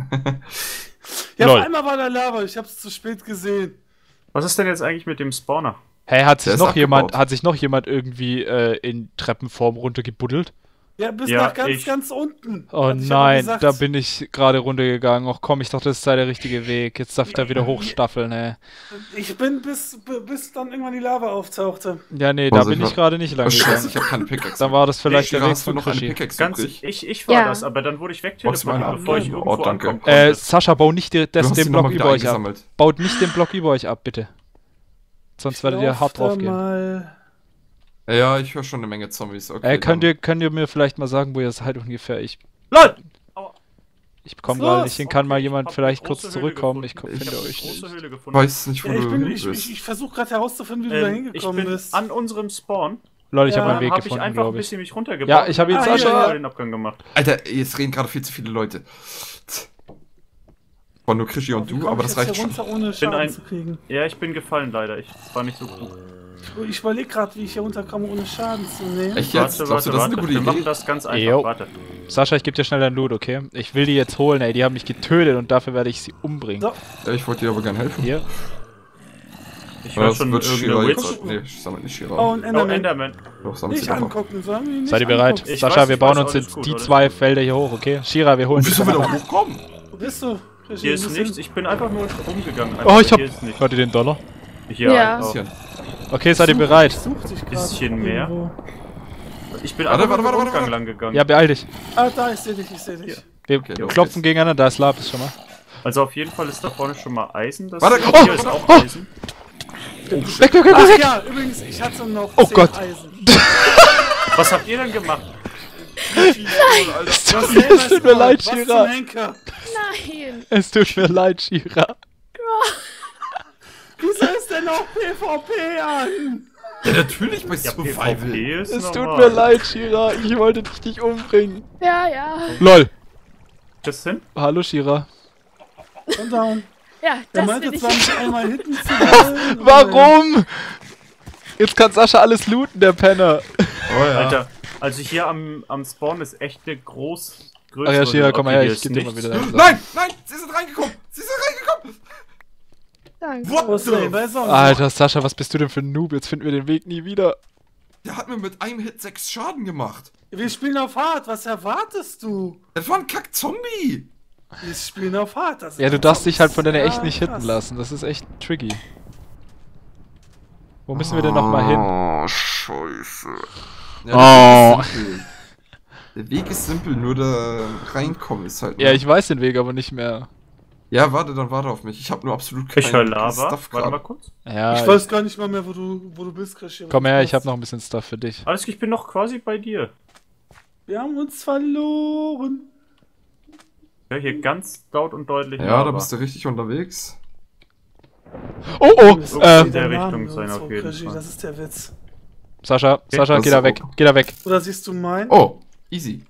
[SPEAKER 5] Ja,
[SPEAKER 3] Lol.
[SPEAKER 5] auf einmal war da Lava. Ich hab's zu spät gesehen.
[SPEAKER 4] Was ist denn jetzt eigentlich mit dem Spawner?
[SPEAKER 3] Hey, hat
[SPEAKER 2] Der
[SPEAKER 3] sich
[SPEAKER 2] ist
[SPEAKER 3] noch jemand,
[SPEAKER 2] abgebaut.
[SPEAKER 3] hat sich noch jemand irgendwie äh, in Treppenform runtergebuddelt?
[SPEAKER 5] Ja, bis
[SPEAKER 4] Ja,
[SPEAKER 5] nach ganz,
[SPEAKER 4] ich.
[SPEAKER 5] ganz unten.
[SPEAKER 3] Oh
[SPEAKER 5] Hab ich aber
[SPEAKER 3] nein,
[SPEAKER 5] gesagt.
[SPEAKER 3] da bin ich gerade runtergegangen. Och komm, ich dachte, das sei der richtige Weg. Jetzt darf ich da wieder hochstaffeln, ey.
[SPEAKER 5] Ich bin bis, bis dann irgendwann die Lava auftauchte.
[SPEAKER 3] Ja, nee, da
[SPEAKER 2] Also,
[SPEAKER 3] bin
[SPEAKER 2] ich
[SPEAKER 3] ich
[SPEAKER 2] war-
[SPEAKER 3] gerade nicht lang
[SPEAKER 2] Oh, Scheiße,
[SPEAKER 3] gegangen.
[SPEAKER 2] ich hab keine Pickaxe.
[SPEAKER 3] Dann war das vielleicht
[SPEAKER 2] Shira,
[SPEAKER 3] der Weg
[SPEAKER 2] hast du
[SPEAKER 3] von
[SPEAKER 2] noch eine
[SPEAKER 3] Krischi.
[SPEAKER 2] Pickaxe
[SPEAKER 4] Ganz,
[SPEAKER 2] übrig?
[SPEAKER 4] ich, ich war
[SPEAKER 1] Ja.
[SPEAKER 4] das, aber dann wurde ich
[SPEAKER 2] Wolltest
[SPEAKER 4] wegteleportiert,
[SPEAKER 2] du meine
[SPEAKER 4] bevor ich
[SPEAKER 2] haben?
[SPEAKER 4] irgendwo
[SPEAKER 2] Oh, danke.
[SPEAKER 4] ankommen
[SPEAKER 3] Äh,
[SPEAKER 4] konnte.
[SPEAKER 3] Sascha, bau nicht die,
[SPEAKER 2] Du
[SPEAKER 3] das,
[SPEAKER 2] hast
[SPEAKER 3] den
[SPEAKER 2] sie noch
[SPEAKER 3] Block
[SPEAKER 2] mal wieder
[SPEAKER 3] über euch ab.
[SPEAKER 2] eingesammelt.
[SPEAKER 3] Baut nicht den Block über euch ab, bitte. Sonst werdet ihr
[SPEAKER 5] Lauf
[SPEAKER 3] hart
[SPEAKER 5] da
[SPEAKER 3] drauf gehen.
[SPEAKER 5] mal.
[SPEAKER 2] Ja, ich höre schon eine Menge Zombies. Okay,
[SPEAKER 3] Äh, könnt
[SPEAKER 2] dann-
[SPEAKER 3] ihr, könnt ihr mir vielleicht mal sagen, wo ihr seid ungefähr? Ich,
[SPEAKER 4] LOL!
[SPEAKER 3] ich komme
[SPEAKER 5] Was
[SPEAKER 3] gerade
[SPEAKER 5] los?
[SPEAKER 3] nicht hin. Kann mal
[SPEAKER 4] Okay,
[SPEAKER 3] jemand
[SPEAKER 4] ich hab
[SPEAKER 3] vielleicht
[SPEAKER 4] eine
[SPEAKER 3] kurz
[SPEAKER 4] große Höhle
[SPEAKER 3] zurückkommen? Ich
[SPEAKER 4] gefunden.
[SPEAKER 3] ko- finde
[SPEAKER 4] hab
[SPEAKER 3] euch
[SPEAKER 4] eine große
[SPEAKER 3] nicht.
[SPEAKER 4] Höhle gefunden.
[SPEAKER 2] weiß nicht, wo
[SPEAKER 5] Ja, ich
[SPEAKER 2] du
[SPEAKER 5] bin,
[SPEAKER 2] hin
[SPEAKER 5] ich,
[SPEAKER 2] bist.
[SPEAKER 5] ich, ich versuche gerade herauszufinden, wie du da
[SPEAKER 4] Ähm, ich
[SPEAKER 5] hingekommen
[SPEAKER 4] bin
[SPEAKER 5] bist.
[SPEAKER 4] an unserem Spawn.
[SPEAKER 3] Lol, ich
[SPEAKER 5] Ja,
[SPEAKER 3] habe meinen
[SPEAKER 4] Dann
[SPEAKER 3] Weg
[SPEAKER 4] habe ich
[SPEAKER 3] gefunden,
[SPEAKER 4] einfach ein
[SPEAKER 3] glaube ich.
[SPEAKER 4] bisschen mich runtergebaut.
[SPEAKER 3] Ja, ich habe ihn
[SPEAKER 4] und
[SPEAKER 5] Sascha-
[SPEAKER 4] dann den Abgang gemacht.
[SPEAKER 2] Alter, jetzt reden gerade viel zu viele Leute. War nur Krischi und
[SPEAKER 5] Wie
[SPEAKER 2] du,
[SPEAKER 5] komm
[SPEAKER 2] aber
[SPEAKER 5] ich
[SPEAKER 2] das
[SPEAKER 5] jetzt
[SPEAKER 2] reicht
[SPEAKER 5] hier
[SPEAKER 2] schon.
[SPEAKER 5] runter, ohne
[SPEAKER 4] bin
[SPEAKER 5] Schaden
[SPEAKER 4] ein-
[SPEAKER 5] zu kriegen?
[SPEAKER 4] Ja, ich bin gefallen leider. Ich, das war nicht so klug.
[SPEAKER 5] Ich, ich überlege gerade, wie ich hier runterkomme, ohne Schaden zu nehmen.
[SPEAKER 2] Echt jetzt?
[SPEAKER 4] Warte,
[SPEAKER 2] Glaubst du,
[SPEAKER 4] warte,
[SPEAKER 2] das ist
[SPEAKER 4] warte.
[SPEAKER 2] eine gute
[SPEAKER 4] Wir machen
[SPEAKER 2] Idee?
[SPEAKER 4] das ganz einfach.
[SPEAKER 3] Jo.
[SPEAKER 4] Warte.
[SPEAKER 3] Sascha, ich gebe dir schnell dein Loot, okay? Ich will die jetzt holen, ey. Die haben mich getötet und dafür werde ich sie umbringen.
[SPEAKER 5] So.
[SPEAKER 2] Ja, ich wollte dir aber gerne helfen.
[SPEAKER 3] Hier.
[SPEAKER 4] Ich
[SPEAKER 2] Weil
[SPEAKER 4] war
[SPEAKER 2] das
[SPEAKER 4] schon
[SPEAKER 2] wird Shira
[SPEAKER 4] irgendeine
[SPEAKER 2] jetzt.
[SPEAKER 4] Witch.
[SPEAKER 2] Nee, ich sammle nicht Shira.
[SPEAKER 5] Oh, ein
[SPEAKER 4] Oh,
[SPEAKER 5] Enderman.
[SPEAKER 4] Enderman.
[SPEAKER 2] Doch, sammelt sie
[SPEAKER 5] Nicht
[SPEAKER 2] doch auch.
[SPEAKER 5] angucken, sollen wir ihn nicht
[SPEAKER 3] Seid ihr bereit?
[SPEAKER 5] angucken?
[SPEAKER 4] Ich
[SPEAKER 3] Sascha,
[SPEAKER 4] weiß,
[SPEAKER 3] wir
[SPEAKER 4] ich
[SPEAKER 3] bauen
[SPEAKER 4] weiß,
[SPEAKER 3] uns
[SPEAKER 4] alles
[SPEAKER 3] jetzt
[SPEAKER 4] gut,
[SPEAKER 3] die
[SPEAKER 4] alles
[SPEAKER 3] zwei
[SPEAKER 4] gut.
[SPEAKER 3] Felder hier hoch, okay? Shira, wir holen
[SPEAKER 2] Wieso
[SPEAKER 3] dich.
[SPEAKER 2] wir da hochkommen?
[SPEAKER 5] Wo bist du?
[SPEAKER 4] Hier ist nichts. Ich bin einfach nur rumgegangen.
[SPEAKER 3] Oh, ich hab...
[SPEAKER 4] Hier ist nichts.
[SPEAKER 3] Hört ihr den Dollar?
[SPEAKER 4] Hier
[SPEAKER 1] Ja.
[SPEAKER 4] auch.
[SPEAKER 2] Bisschen.
[SPEAKER 3] Okay, seid ihr bereit?
[SPEAKER 5] Ich such dich gerade
[SPEAKER 4] Bisschen mehr.
[SPEAKER 5] irgendwo.
[SPEAKER 4] Ich bin
[SPEAKER 2] Warte,
[SPEAKER 4] einfach
[SPEAKER 2] warte,
[SPEAKER 4] nur
[SPEAKER 2] warte,
[SPEAKER 4] Rundgang
[SPEAKER 2] warte.
[SPEAKER 4] lang gegangen.
[SPEAKER 3] Ja, beeil dich.
[SPEAKER 5] Ah, da, ich seh dich, ich seh dich.
[SPEAKER 3] Wir
[SPEAKER 2] Okay, los
[SPEAKER 3] klopfen
[SPEAKER 2] geht's.
[SPEAKER 3] gegeneinander, da ist Lapis schon mal.
[SPEAKER 4] Also auf jeden Fall ist da vorne schon mal Eisen. Das
[SPEAKER 2] Warte,
[SPEAKER 4] hier
[SPEAKER 2] oh,
[SPEAKER 4] ist
[SPEAKER 2] oh,
[SPEAKER 4] auch
[SPEAKER 3] oh.
[SPEAKER 4] Eisen.
[SPEAKER 3] Weg, weg, weg,
[SPEAKER 5] Ach
[SPEAKER 3] weg!
[SPEAKER 5] ja, übrigens, ich hatte noch
[SPEAKER 3] Oh
[SPEAKER 5] zehn
[SPEAKER 3] Gott.
[SPEAKER 5] Eisen.
[SPEAKER 4] Was habt ihr denn gemacht?
[SPEAKER 3] Es
[SPEAKER 5] Du hast
[SPEAKER 3] tut mir,
[SPEAKER 5] selber
[SPEAKER 3] es tut mir leid,
[SPEAKER 5] Was zum
[SPEAKER 3] Shira.
[SPEAKER 5] Henker?
[SPEAKER 1] Nein.
[SPEAKER 3] Es tut mir leid, Shira.
[SPEAKER 5] Wieso ist denn noch PvP an?
[SPEAKER 2] Ja, natürlich bei
[SPEAKER 4] Ja,
[SPEAKER 2] Survival.
[SPEAKER 4] PvP ist
[SPEAKER 3] Es tut
[SPEAKER 4] normal.
[SPEAKER 3] mir leid, Shira. Ich wollte dich nicht umbringen.
[SPEAKER 1] Ja, ja.
[SPEAKER 3] LOL.
[SPEAKER 4] Tschüss hin.
[SPEAKER 3] Hallo, Shira.
[SPEAKER 5] Und down.
[SPEAKER 1] Ja,
[SPEAKER 5] Der
[SPEAKER 1] das
[SPEAKER 5] meinte
[SPEAKER 1] will ich.
[SPEAKER 5] zwar nicht einmal hinten zu wollen.
[SPEAKER 3] Warum? Jetzt kann Sascha alles looten, der Penner.
[SPEAKER 2] Oh ja.
[SPEAKER 4] Alter, also hier am, am Spawn ist echt eine groß... größere
[SPEAKER 3] Ach ja, Shira,
[SPEAKER 4] Höhle.
[SPEAKER 3] komm mal
[SPEAKER 4] Okay,
[SPEAKER 3] her,
[SPEAKER 4] hier
[SPEAKER 3] ich
[SPEAKER 4] ist
[SPEAKER 3] geb dir mal
[SPEAKER 4] nichts.
[SPEAKER 3] wieder deine Sachen.
[SPEAKER 2] Nein, nein, sie sind reingekommen. Sie sind reingekommen.
[SPEAKER 1] Danke.
[SPEAKER 2] What
[SPEAKER 5] Was
[SPEAKER 2] the
[SPEAKER 5] denn? Bei Sonne.
[SPEAKER 3] Alter, Sascha, was bist du denn für ein Noob? Jetzt finden wir den Weg nie wieder.
[SPEAKER 2] Der hat mir mit einem Hit sechs Schaden gemacht.
[SPEAKER 5] Wir spielen auf hart, was erwartest du?
[SPEAKER 2] Das war ein Kack-Zombie.
[SPEAKER 5] Wir spielen auf hart. Das
[SPEAKER 3] Ja, du darfst dich halt von deiner echt nicht
[SPEAKER 5] Ja,
[SPEAKER 3] hitten
[SPEAKER 5] krass.
[SPEAKER 3] lassen. Das ist echt tricky. Wo müssen wir denn nochmal hin?
[SPEAKER 2] Oh, scheiße. Ja,
[SPEAKER 3] Oh.
[SPEAKER 2] der Weg ist simpel. Der Weg ist simpel, nur da reinkommen ist halt...
[SPEAKER 3] Ja, ich weiß den Weg, aber nicht mehr.
[SPEAKER 2] Ja, warte, dann warte auf mich. Ich habe nur absolut keinen
[SPEAKER 4] Ich höre Lava.
[SPEAKER 2] Stuff
[SPEAKER 4] Warte mal
[SPEAKER 2] gerade.
[SPEAKER 4] kurz.
[SPEAKER 3] Ja,
[SPEAKER 5] Ich weiß gar nicht mal mehr, wo du, wo du bist, Christian.
[SPEAKER 3] komm her, ich habe noch ein bisschen Stuff für dich.
[SPEAKER 4] Alles, ich bin noch quasi bei dir.
[SPEAKER 5] Wir haben uns verloren.
[SPEAKER 4] Ich höre hier ganz laut und deutlich
[SPEAKER 2] Ja,
[SPEAKER 4] Lava.
[SPEAKER 2] da bist du richtig unterwegs.
[SPEAKER 3] Oh, oh,
[SPEAKER 5] Das ist
[SPEAKER 3] äh,
[SPEAKER 4] in der
[SPEAKER 5] der
[SPEAKER 4] Richtung
[SPEAKER 5] Name
[SPEAKER 4] sein,
[SPEAKER 5] und
[SPEAKER 4] auf jeden
[SPEAKER 5] Krischi,
[SPEAKER 4] Fall.
[SPEAKER 5] Das ist der Witz.
[SPEAKER 3] Sascha, Sascha,
[SPEAKER 2] das
[SPEAKER 3] geh
[SPEAKER 2] ist
[SPEAKER 3] da weg,
[SPEAKER 2] so.
[SPEAKER 3] geh da weg.
[SPEAKER 5] Oder siehst du mein?
[SPEAKER 2] Oh, easy.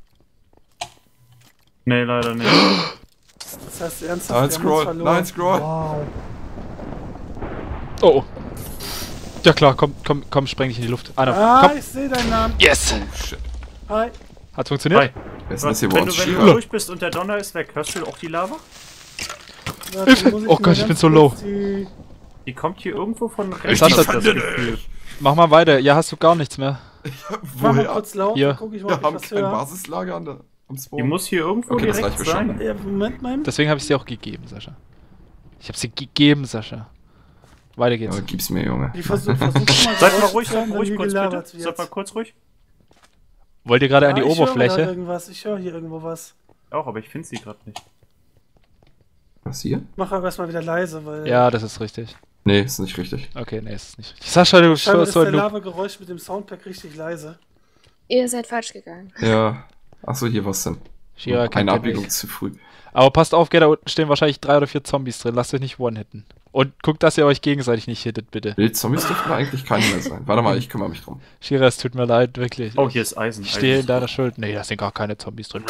[SPEAKER 4] Nee, leider nicht.
[SPEAKER 5] Das heißt ernsthaft,
[SPEAKER 2] Nein,
[SPEAKER 5] wir haben uns
[SPEAKER 2] Scroll,
[SPEAKER 5] verloren.
[SPEAKER 2] nein, Scroll.
[SPEAKER 5] Wow.
[SPEAKER 3] Oh, oh. Ja klar, komm, komm, komm, spreng dich in die Luft. Einer,
[SPEAKER 5] Ah,
[SPEAKER 3] komm.
[SPEAKER 5] ich sehe deinen Namen.
[SPEAKER 3] Yes!
[SPEAKER 2] Oh, shit.
[SPEAKER 5] Hi.
[SPEAKER 3] Hat's funktioniert?
[SPEAKER 4] Hi.
[SPEAKER 2] Wer ist denn das hier bei
[SPEAKER 4] Wenn
[SPEAKER 2] uns?
[SPEAKER 4] du, wenn du
[SPEAKER 2] Schierer?
[SPEAKER 4] durch bist und der Donner ist weg, hörst du auch die Lava?
[SPEAKER 5] Warte,
[SPEAKER 3] Hilfe.
[SPEAKER 5] muss
[SPEAKER 3] Oh
[SPEAKER 5] mal
[SPEAKER 3] Gott, ich
[SPEAKER 5] ganz
[SPEAKER 3] bin so
[SPEAKER 5] kurz
[SPEAKER 3] low.
[SPEAKER 5] Die...
[SPEAKER 4] Die kommt hier irgendwo von
[SPEAKER 2] Ich
[SPEAKER 4] rechts.
[SPEAKER 3] Sascha,
[SPEAKER 4] hab das
[SPEAKER 2] fand
[SPEAKER 4] Gefühl.
[SPEAKER 3] Mach mal weiter. Ja, hast du gar nichts mehr.
[SPEAKER 5] Mach mal
[SPEAKER 2] Woher?
[SPEAKER 5] kurz laut,
[SPEAKER 3] Hier.
[SPEAKER 5] dann guck ich mal,
[SPEAKER 2] Wir
[SPEAKER 5] ob
[SPEAKER 2] haben
[SPEAKER 5] ich was
[SPEAKER 2] kein
[SPEAKER 5] höre.
[SPEAKER 2] Basislager an der, am
[SPEAKER 4] Die
[SPEAKER 2] Spawn.
[SPEAKER 4] muss hier irgendwo
[SPEAKER 2] Okay, das
[SPEAKER 4] direkt
[SPEAKER 2] reicht mir schon.
[SPEAKER 4] sein.
[SPEAKER 5] Ja, Moment mal.
[SPEAKER 3] Deswegen habe ich sie auch gegeben, Sascha. Ich habe sie gegeben, Sascha. Weiter geht's.
[SPEAKER 2] Ja, gib's mir, Junge.
[SPEAKER 5] Ich versuch, versuch mal
[SPEAKER 4] Seid mal
[SPEAKER 5] Geräusche
[SPEAKER 4] ruhig,
[SPEAKER 5] zu
[SPEAKER 4] seid
[SPEAKER 5] hören,
[SPEAKER 4] mal
[SPEAKER 5] wenn
[SPEAKER 4] ruhig
[SPEAKER 5] hier
[SPEAKER 4] kurz
[SPEAKER 5] gelabert
[SPEAKER 4] bitte.
[SPEAKER 5] wird.
[SPEAKER 4] Seid mal kurz ruhig.
[SPEAKER 3] Wollt ihr gerade an die
[SPEAKER 5] Ah, ich höre da
[SPEAKER 3] Oberfläche?
[SPEAKER 5] irgendwas. Ich höre hier irgendwo was.
[SPEAKER 4] Auch, aber ich finde sie gerade nicht.
[SPEAKER 2] Was hier?
[SPEAKER 5] Mach aber erstmal wieder leise, weil...
[SPEAKER 3] Ja, das ist richtig.
[SPEAKER 2] Nee, ist nicht richtig.
[SPEAKER 3] Okay, nee, ist nicht richtig. Sascha, du
[SPEAKER 5] Scheinbar
[SPEAKER 3] so,
[SPEAKER 5] ist
[SPEAKER 3] so
[SPEAKER 5] der
[SPEAKER 3] ein Noob.
[SPEAKER 5] Lava-Geräusch mit dem Soundpack richtig leise.
[SPEAKER 1] Ihr seid falsch gegangen.
[SPEAKER 2] Ja. Achso, hier was denn?
[SPEAKER 3] Shira kennt
[SPEAKER 2] Eine
[SPEAKER 3] ihr
[SPEAKER 2] Abbiegung
[SPEAKER 3] nicht.
[SPEAKER 2] zu früh.
[SPEAKER 3] Aber passt auf, gell, da unten stehen wahrscheinlich drei oder vier Zombies drin. Lasst euch nicht one-hitten. Und guckt, dass ihr euch gegenseitig nicht hittet, bitte.
[SPEAKER 2] Wildzombies dürften da eigentlich keine mehr sein. Warte mal, ich kümmere mich drum.
[SPEAKER 3] Shira, es tut mir leid, wirklich.
[SPEAKER 4] Oh, hier ist Eisen.
[SPEAKER 3] Ich stehe
[SPEAKER 4] Eisen
[SPEAKER 3] in deiner Schuld. Nee, da sind gar keine Zombies drin.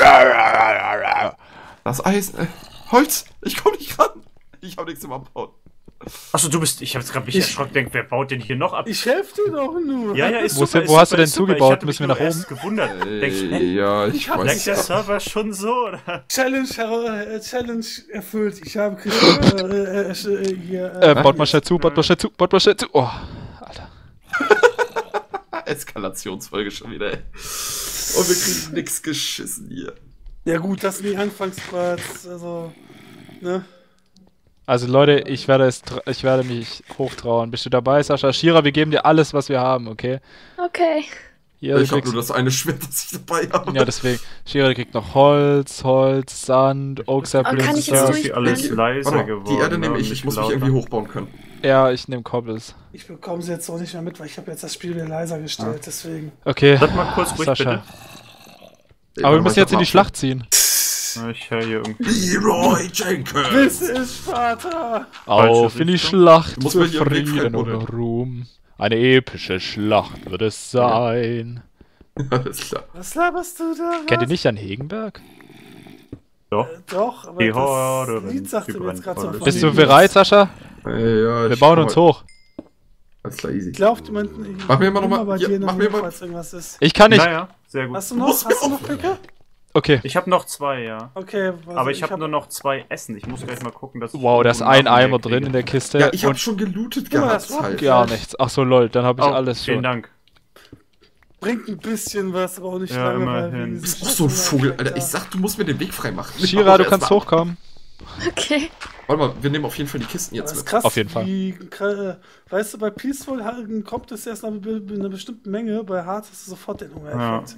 [SPEAKER 2] Das Eis. Äh, Holz! Ich komm nicht ran! Ich hab nichts zum Abbauen.
[SPEAKER 4] Achso, du bist. Ich hab's gerade mich
[SPEAKER 5] Ich-
[SPEAKER 4] erschrocken, denk, wer baut denn hier noch ab?
[SPEAKER 5] Ich helfe dir doch nur.
[SPEAKER 4] Ja, ja, ist
[SPEAKER 3] Wo
[SPEAKER 4] super.
[SPEAKER 3] ist-
[SPEAKER 4] ist
[SPEAKER 3] wo hast du
[SPEAKER 4] super,
[SPEAKER 3] denn
[SPEAKER 4] ist super.
[SPEAKER 3] zugebaut?
[SPEAKER 4] Ich hatte mich
[SPEAKER 3] Müssen wir
[SPEAKER 4] nur
[SPEAKER 3] nach
[SPEAKER 4] erst gewundert. Denk ich,
[SPEAKER 2] Äh,
[SPEAKER 4] hä?
[SPEAKER 2] ja, ich
[SPEAKER 5] Ich hab
[SPEAKER 2] weiß
[SPEAKER 4] Leckt der
[SPEAKER 2] es.
[SPEAKER 4] Server schon so, oder?
[SPEAKER 5] Challenge, äh, Challenge erfüllt. Ich habe Christian, äh, äh, äh, hier,
[SPEAKER 3] Äh, baut mal schnell zu, baut mal schnell zu, baut mal schnell zu. Oh, Alter.
[SPEAKER 2] Eskalationsfolge schon wieder, ey. Und wir kriegen nix geschissen hier.
[SPEAKER 5] Ja gut, das sind die Anfangsparts, also, ne?
[SPEAKER 3] Also Leute, ich werde es, tra- ich werde mich hochtrauen. Bist du dabei, Sascha? Shira, wir geben dir alles, was wir haben, okay?
[SPEAKER 1] Okay.
[SPEAKER 3] Hier, du
[SPEAKER 2] Ich hab
[SPEAKER 3] kriegst,
[SPEAKER 2] nur das eine Schwert, das ich dabei habe.
[SPEAKER 3] ja, deswegen. Shira, du kriegst noch Holz, Holz, Sand, Oak Sapling.
[SPEAKER 1] kann ich
[SPEAKER 4] Ist ja
[SPEAKER 1] jetzt
[SPEAKER 4] irgendwie alles
[SPEAKER 1] durchbrennen?
[SPEAKER 4] leiser
[SPEAKER 2] Warte mal,
[SPEAKER 4] geworden.
[SPEAKER 2] die Erde nehme
[SPEAKER 4] ne,
[SPEAKER 2] ich.
[SPEAKER 4] und
[SPEAKER 2] Ich
[SPEAKER 4] nicht
[SPEAKER 2] muss mich
[SPEAKER 4] lauter.
[SPEAKER 2] irgendwie hochbauen können.
[SPEAKER 3] Ja, ich nehme Cobbles.
[SPEAKER 5] Ich bekomme sie jetzt auch nicht mehr mit, weil ich habe jetzt das Spiel wieder leiser gestellt, deswegen.
[SPEAKER 3] Okay.
[SPEAKER 4] Seid mal kurz ruhig,
[SPEAKER 3] Sascha.
[SPEAKER 4] bitte.
[SPEAKER 2] Ey,
[SPEAKER 3] Aber wir
[SPEAKER 2] warte mal,
[SPEAKER 3] müssen
[SPEAKER 2] ich
[SPEAKER 3] jetzt
[SPEAKER 2] hab
[SPEAKER 3] in die
[SPEAKER 2] mal-
[SPEAKER 3] Schlacht ziehen.
[SPEAKER 4] Ja, Ich höre hier irgendwie.
[SPEAKER 2] Leroy Jenkins!
[SPEAKER 5] This is Sparta!
[SPEAKER 3] Auf in die
[SPEAKER 4] Richtung.
[SPEAKER 3] Schlacht
[SPEAKER 2] Du musst
[SPEAKER 3] für
[SPEAKER 2] mir hier einen Weg
[SPEAKER 3] Frieden und
[SPEAKER 2] freibuddeln.
[SPEAKER 3] Ruhm. Eine epische Schlacht wird es sein.
[SPEAKER 2] Alles klar.
[SPEAKER 5] Was laberst du da?
[SPEAKER 3] Kennt ihr nicht Jan Hegenberg?
[SPEAKER 4] Doch.
[SPEAKER 5] Doch, aber
[SPEAKER 4] Die Horde,
[SPEAKER 5] das
[SPEAKER 4] wenn
[SPEAKER 5] Lied sagte mir jetzt gerade so.
[SPEAKER 4] Bist
[SPEAKER 5] von
[SPEAKER 3] Bist du
[SPEAKER 5] den-
[SPEAKER 3] bereit, Sascha?
[SPEAKER 2] Ey, ja,
[SPEAKER 3] Wir
[SPEAKER 2] ich
[SPEAKER 3] bauen
[SPEAKER 2] komm
[SPEAKER 3] uns
[SPEAKER 2] mal-
[SPEAKER 3] hoch.
[SPEAKER 2] Alles klar, easy.
[SPEAKER 5] Glaubt jemand, ich
[SPEAKER 2] Mach mir mal noch
[SPEAKER 5] immer
[SPEAKER 2] mal-
[SPEAKER 5] bei
[SPEAKER 2] hier,
[SPEAKER 5] dir
[SPEAKER 2] mach
[SPEAKER 5] noch
[SPEAKER 2] mir
[SPEAKER 5] hoch,
[SPEAKER 2] mal-
[SPEAKER 5] falls irgendwas ist.
[SPEAKER 3] Ich kann nicht.
[SPEAKER 4] Naja, sehr gut.
[SPEAKER 5] Hast du noch? Hast du noch Picke?
[SPEAKER 3] Okay.
[SPEAKER 4] Ich habe noch zwei, ja.
[SPEAKER 5] Okay, also
[SPEAKER 4] Aber ich habe
[SPEAKER 5] hab-
[SPEAKER 4] nur noch zwei Essen. Ich muss gleich mal gucken, dass ich
[SPEAKER 3] Wow, da ist
[SPEAKER 4] irgendwo
[SPEAKER 3] ein
[SPEAKER 4] einen
[SPEAKER 3] Eimer
[SPEAKER 4] mehr
[SPEAKER 3] drin
[SPEAKER 4] kriege.
[SPEAKER 3] in der Kiste.
[SPEAKER 2] Ja, ich hab
[SPEAKER 3] und
[SPEAKER 2] schon gelootet
[SPEAKER 5] Ja,
[SPEAKER 2] gehabt
[SPEAKER 5] das war-
[SPEAKER 2] halt.
[SPEAKER 3] gar nichts. Ach so, lol, dann habe ich
[SPEAKER 4] Oh,
[SPEAKER 3] alles
[SPEAKER 4] vielen
[SPEAKER 3] schon.
[SPEAKER 4] Dank.
[SPEAKER 5] Bringt ein bisschen was, aber auch nicht
[SPEAKER 4] Ja,
[SPEAKER 5] lange, weil
[SPEAKER 4] immerhin.
[SPEAKER 5] wir
[SPEAKER 2] Du bist
[SPEAKER 5] sind
[SPEAKER 2] auch so ein Vogel,
[SPEAKER 5] direkt
[SPEAKER 2] Alter.
[SPEAKER 5] da.
[SPEAKER 2] Ich sag, du musst mir den Weg freimachen.
[SPEAKER 3] Shira, du
[SPEAKER 2] Erst
[SPEAKER 3] kannst
[SPEAKER 2] mal-
[SPEAKER 3] hochkommen.
[SPEAKER 1] Okay.
[SPEAKER 2] Warte mal, wir nehmen auf jeden Fall die Kisten
[SPEAKER 5] Das
[SPEAKER 2] jetzt
[SPEAKER 5] ist
[SPEAKER 2] mit.
[SPEAKER 5] krass,
[SPEAKER 3] Auf jeden Fall.
[SPEAKER 5] Wie, kra- äh, weißt du, bei Peaceful ha- kommt es erst nach be- einer bestimmten Menge, bei Hard hast du sofort den Hungereffekt.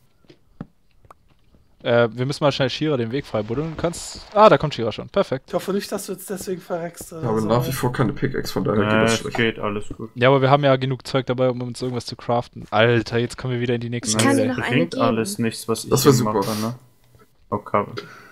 [SPEAKER 3] Äh, wir müssen mal schnell Shira den Weg freibuddeln. Du kannst. Ah, da kommt Shira schon. Perfekt.
[SPEAKER 5] Ich hoffe nicht, dass du jetzt deswegen verreckst.
[SPEAKER 2] Ich habe nach wie vor keine Pickaxe, von daher geht
[SPEAKER 4] Ja,
[SPEAKER 2] das
[SPEAKER 4] es
[SPEAKER 2] schlecht.
[SPEAKER 4] geht, alles gut.
[SPEAKER 3] Ja, aber wir haben ja genug Zeug dabei, um uns irgendwas zu craften. Alter, jetzt kommen wir wieder in die nächste
[SPEAKER 1] Ich kann dir
[SPEAKER 3] Höhle.
[SPEAKER 1] noch eine
[SPEAKER 4] Bringt
[SPEAKER 1] geben.
[SPEAKER 4] alles nichts, was ich
[SPEAKER 2] Das wär
[SPEAKER 4] hier
[SPEAKER 2] super.
[SPEAKER 4] mache, ne? Okay.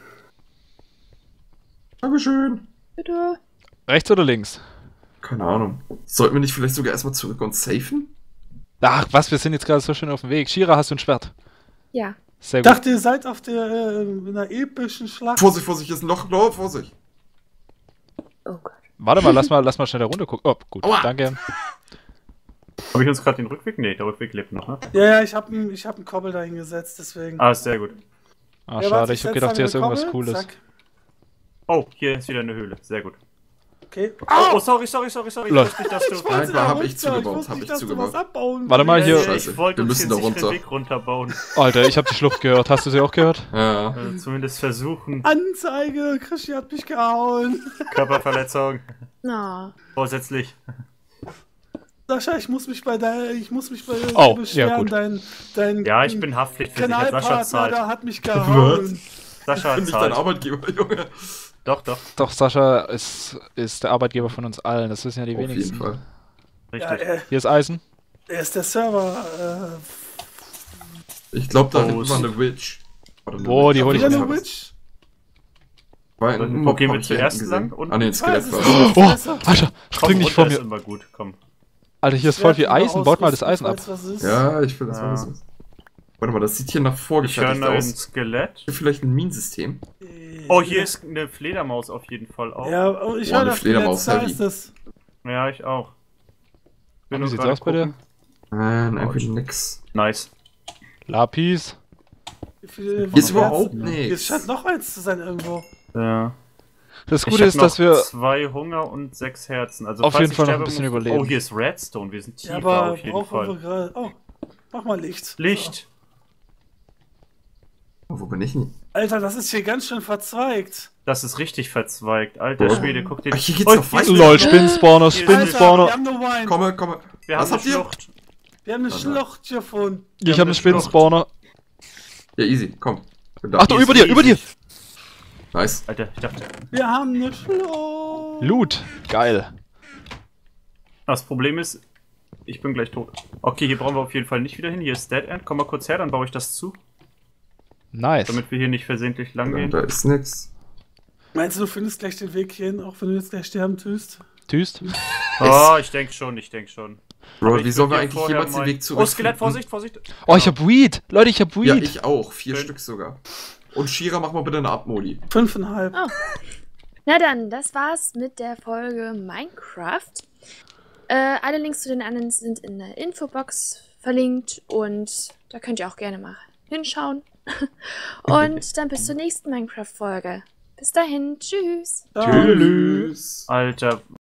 [SPEAKER 2] Dankeschön.
[SPEAKER 1] Bitte.
[SPEAKER 3] Rechts oder links?
[SPEAKER 2] Keine Ahnung. Sollten wir nicht vielleicht sogar erstmal zurück und safen?
[SPEAKER 3] Ach, was, wir sind jetzt gerade so schön auf dem Weg. Shira, hast du ein Schwert?
[SPEAKER 1] Ja.
[SPEAKER 3] Sehr
[SPEAKER 5] Ich
[SPEAKER 3] gut.
[SPEAKER 5] dachte, ihr seid auf der äh, in einer epischen Schlacht.
[SPEAKER 2] Vorsicht, Vorsicht, hier ist ein Loch, Loch, Vorsicht.
[SPEAKER 1] Oh Gott.
[SPEAKER 3] Warte mal, lass mal, lass mal schnell da runter gucken. Oh, gut,
[SPEAKER 2] Aua.
[SPEAKER 3] danke.
[SPEAKER 4] Habe ich uns gerade den Rückweg? Nee, der Rückweg lebt noch, ne?
[SPEAKER 5] Ja, ja, ich habe ich hab einen Kobbel dahin gesetzt, deswegen.
[SPEAKER 4] Ah, ist sehr gut.
[SPEAKER 3] Ah,
[SPEAKER 5] Ja,
[SPEAKER 3] schade,
[SPEAKER 5] warte,
[SPEAKER 3] ich hab
[SPEAKER 5] setz
[SPEAKER 3] gedacht, hier
[SPEAKER 5] eine
[SPEAKER 3] ist irgendwas
[SPEAKER 5] Kobbel,
[SPEAKER 3] Cooles.
[SPEAKER 5] zack.
[SPEAKER 4] Oh, hier ist wieder eine Höhle. Sehr gut.
[SPEAKER 5] Okay.
[SPEAKER 4] Oh, oh sorry, sorry, sorry, sorry. Ich
[SPEAKER 3] Lol.
[SPEAKER 4] wusste nicht, dass du...
[SPEAKER 2] Nein, da hab ich
[SPEAKER 5] runter.
[SPEAKER 2] zugebaut,
[SPEAKER 5] wusste
[SPEAKER 2] hab
[SPEAKER 5] nicht,
[SPEAKER 2] ich
[SPEAKER 5] dass du
[SPEAKER 2] zugebaut.
[SPEAKER 5] was abbauen
[SPEAKER 3] Warte mal,
[SPEAKER 5] willst.
[SPEAKER 3] hier-
[SPEAKER 4] Ja,
[SPEAKER 2] Scheiße,
[SPEAKER 4] ich wollte
[SPEAKER 2] wir
[SPEAKER 4] uns
[SPEAKER 2] müssen
[SPEAKER 4] hier
[SPEAKER 2] da
[SPEAKER 4] sicher den
[SPEAKER 2] runter.
[SPEAKER 4] Weg runterbauen.
[SPEAKER 3] Alter, ich hab die Schlucht gehört. Hast du sie auch gehört?
[SPEAKER 2] Ja.
[SPEAKER 4] Also zumindest versuchen.
[SPEAKER 5] Anzeige, Christi hat mich gehauen.
[SPEAKER 4] Körperverletzung.
[SPEAKER 1] No.
[SPEAKER 4] Vorsätzlich.
[SPEAKER 5] Sascha, ich muss mich bei der, ich muss mich bei dir
[SPEAKER 3] Oh,
[SPEAKER 5] beschweren.
[SPEAKER 3] ja, gut.
[SPEAKER 5] Dein, dein
[SPEAKER 4] Ja, ich bin haftpflichtversichert. Sascha
[SPEAKER 5] Kanalpartner,
[SPEAKER 4] zahlt.
[SPEAKER 5] da hat mich gehauen.
[SPEAKER 4] Sascha
[SPEAKER 2] Ich bin nicht dein
[SPEAKER 4] zahlt.
[SPEAKER 2] Arbeitgeber, Junge.
[SPEAKER 4] Doch, doch.
[SPEAKER 3] Doch, Sascha ist, ist der Arbeitgeber von uns allen. Das wissen ja die
[SPEAKER 2] Auf jeden
[SPEAKER 3] wenigsten.
[SPEAKER 2] Fall.
[SPEAKER 4] Richtig.
[SPEAKER 5] Ja, er,
[SPEAKER 3] Hier ist Eisen.
[SPEAKER 5] er ist der Server.
[SPEAKER 2] Ich glaube, da hinten
[SPEAKER 4] Groß.
[SPEAKER 2] war eine Witch. Oder eine
[SPEAKER 3] Oh, die
[SPEAKER 5] Äh,
[SPEAKER 3] hol ich
[SPEAKER 5] wieder
[SPEAKER 3] mir.
[SPEAKER 5] eine Witch?
[SPEAKER 2] War ein
[SPEAKER 4] Wo
[SPEAKER 2] Mob,
[SPEAKER 4] gehen
[SPEAKER 2] hab
[SPEAKER 4] wir
[SPEAKER 2] ich da
[SPEAKER 4] zuerst
[SPEAKER 2] hinten
[SPEAKER 4] lang?
[SPEAKER 2] gesehen.
[SPEAKER 4] Unten?
[SPEAKER 2] Ah, ne, ein
[SPEAKER 5] Ich
[SPEAKER 2] Skelett
[SPEAKER 5] weiß
[SPEAKER 2] war
[SPEAKER 5] es
[SPEAKER 2] es.
[SPEAKER 5] nicht.
[SPEAKER 3] Oh,
[SPEAKER 5] Besser.
[SPEAKER 3] Alter,
[SPEAKER 4] Komm,
[SPEAKER 3] spring nicht vor
[SPEAKER 4] runter
[SPEAKER 3] mir.
[SPEAKER 4] ist immer gut. Komm.
[SPEAKER 3] Alter, hier ist voll viel
[SPEAKER 5] Ich werd
[SPEAKER 3] Eisen.
[SPEAKER 5] lieber
[SPEAKER 3] Baut mal das
[SPEAKER 5] ausrüsten,
[SPEAKER 3] Eisen ab.
[SPEAKER 5] falls was ist.
[SPEAKER 2] Ja, ich will das
[SPEAKER 4] Ja.
[SPEAKER 2] mal wissen. Warte mal, das sieht hier nach
[SPEAKER 4] Ich höre
[SPEAKER 2] vorgefertigt
[SPEAKER 4] ein
[SPEAKER 2] aus.
[SPEAKER 4] Skelett.
[SPEAKER 2] Hier vielleicht ein Minensystem.
[SPEAKER 4] Oh, hier ist eine Fledermaus auf jeden Fall auch.
[SPEAKER 5] Ja, oh, ich
[SPEAKER 2] Oh,
[SPEAKER 5] höre
[SPEAKER 2] eine
[SPEAKER 5] das
[SPEAKER 2] Fledermaus,
[SPEAKER 5] da
[SPEAKER 2] heavy.
[SPEAKER 5] ist es.
[SPEAKER 4] Ja, ich auch. Bin
[SPEAKER 3] Wie
[SPEAKER 4] nur
[SPEAKER 3] sieht's
[SPEAKER 4] gerade
[SPEAKER 3] aus bei dir?
[SPEAKER 4] gucken.
[SPEAKER 2] Nein, einfach nix.
[SPEAKER 4] Nice.
[SPEAKER 3] Lapis.
[SPEAKER 5] Wie viele-
[SPEAKER 2] Hier ist
[SPEAKER 5] wie
[SPEAKER 2] überhaupt
[SPEAKER 5] Herzen? Hier
[SPEAKER 2] nichts.
[SPEAKER 5] scheint noch eins zu sein irgendwo.
[SPEAKER 4] Ja.
[SPEAKER 3] Das
[SPEAKER 4] Ich
[SPEAKER 3] Gute
[SPEAKER 4] hab
[SPEAKER 3] ist, dass
[SPEAKER 4] noch
[SPEAKER 3] wir...
[SPEAKER 4] zwei Hunger und sechs Herzen. Also
[SPEAKER 3] Auf
[SPEAKER 4] falls
[SPEAKER 3] jeden
[SPEAKER 4] ich
[SPEAKER 3] Fall noch ein
[SPEAKER 4] sterbe,
[SPEAKER 3] bisschen
[SPEAKER 4] muss-
[SPEAKER 3] überleben.
[SPEAKER 4] Oh, hier ist Redstone. Wir sind tiefer
[SPEAKER 5] Ja, aber
[SPEAKER 4] auf jeden
[SPEAKER 5] brauchen wir
[SPEAKER 4] Fall.
[SPEAKER 5] gerade. Oh, mach mal Licht.
[SPEAKER 4] Licht.
[SPEAKER 2] Oh, wo bin ich denn?
[SPEAKER 5] So. Alter, das ist hier ganz schön verzweigt.
[SPEAKER 4] Das ist richtig verzweigt. Alter
[SPEAKER 2] Oh.
[SPEAKER 4] Schwede, guck dir
[SPEAKER 2] Ach, hier geht's
[SPEAKER 4] Oh,
[SPEAKER 2] noch
[SPEAKER 4] hier ist
[SPEAKER 2] weiter.
[SPEAKER 3] LOL, Spin-Spawner,
[SPEAKER 4] Hier ist-
[SPEAKER 5] Alter, wir
[SPEAKER 3] Spin-Spawner.
[SPEAKER 5] haben eine Wine.
[SPEAKER 2] Komme, komme.
[SPEAKER 4] Wir
[SPEAKER 2] Was
[SPEAKER 4] haben
[SPEAKER 2] habt
[SPEAKER 4] eine
[SPEAKER 2] ihr?
[SPEAKER 4] Schlucht.
[SPEAKER 5] Wir haben eine
[SPEAKER 2] Alter.
[SPEAKER 5] Schlucht gefunden.
[SPEAKER 3] Ich
[SPEAKER 4] Wir
[SPEAKER 3] habe
[SPEAKER 4] haben
[SPEAKER 3] einen
[SPEAKER 4] eine Schlucht.
[SPEAKER 3] Spin-Spawner.
[SPEAKER 2] Ja, easy, komm. Bin da.
[SPEAKER 3] Achtung, über dir, über dir!
[SPEAKER 2] Nice.
[SPEAKER 4] Alter, ich dachte.
[SPEAKER 5] Wir haben eine Schlucht.
[SPEAKER 3] Loot. Geil.
[SPEAKER 4] Das Problem ist, ich bin gleich tot. Okay, hier brauchen wir auf jeden Fall nicht wieder hin. Hier ist Dead End. Komm mal kurz her, dann baue ich das zu.
[SPEAKER 3] Nice.
[SPEAKER 4] Damit wir hier nicht versehentlich lang
[SPEAKER 2] Ja,
[SPEAKER 4] gehen.
[SPEAKER 2] da ist nix.
[SPEAKER 5] Meinst du, du findest gleich den Weg hierhin, auch wenn du jetzt gleich sterben tust?
[SPEAKER 3] Tüst.
[SPEAKER 4] Oh, ich denke schon, ich denke schon. Aber
[SPEAKER 2] Bro,
[SPEAKER 4] ich
[SPEAKER 2] wie sollen wir
[SPEAKER 4] würd hier
[SPEAKER 2] eigentlich
[SPEAKER 4] vorher
[SPEAKER 2] jemals den
[SPEAKER 4] mal-
[SPEAKER 2] Weg zurück
[SPEAKER 4] Oh, Skelett, Vorsicht, Vorsicht.
[SPEAKER 3] Oh, ich hab Weed. Leute, ich hab Weed.
[SPEAKER 2] Ja, ich auch. Vier
[SPEAKER 4] Schön.
[SPEAKER 2] Stück sogar. Und Shira, mach mal bitte eine Abmodi.
[SPEAKER 5] Fünfeinhalb.
[SPEAKER 1] Oh. Na dann, das war's mit der Folge Minecraft. Äh, alle Links zu den anderen sind in der Infobox verlinkt und da könnt ihr auch gerne mal hinschauen. Und dann bis zur nächsten Minecraft-Folge. Bis dahin, tschüss.
[SPEAKER 5] Ciao.
[SPEAKER 2] Tschüss.
[SPEAKER 4] Alter,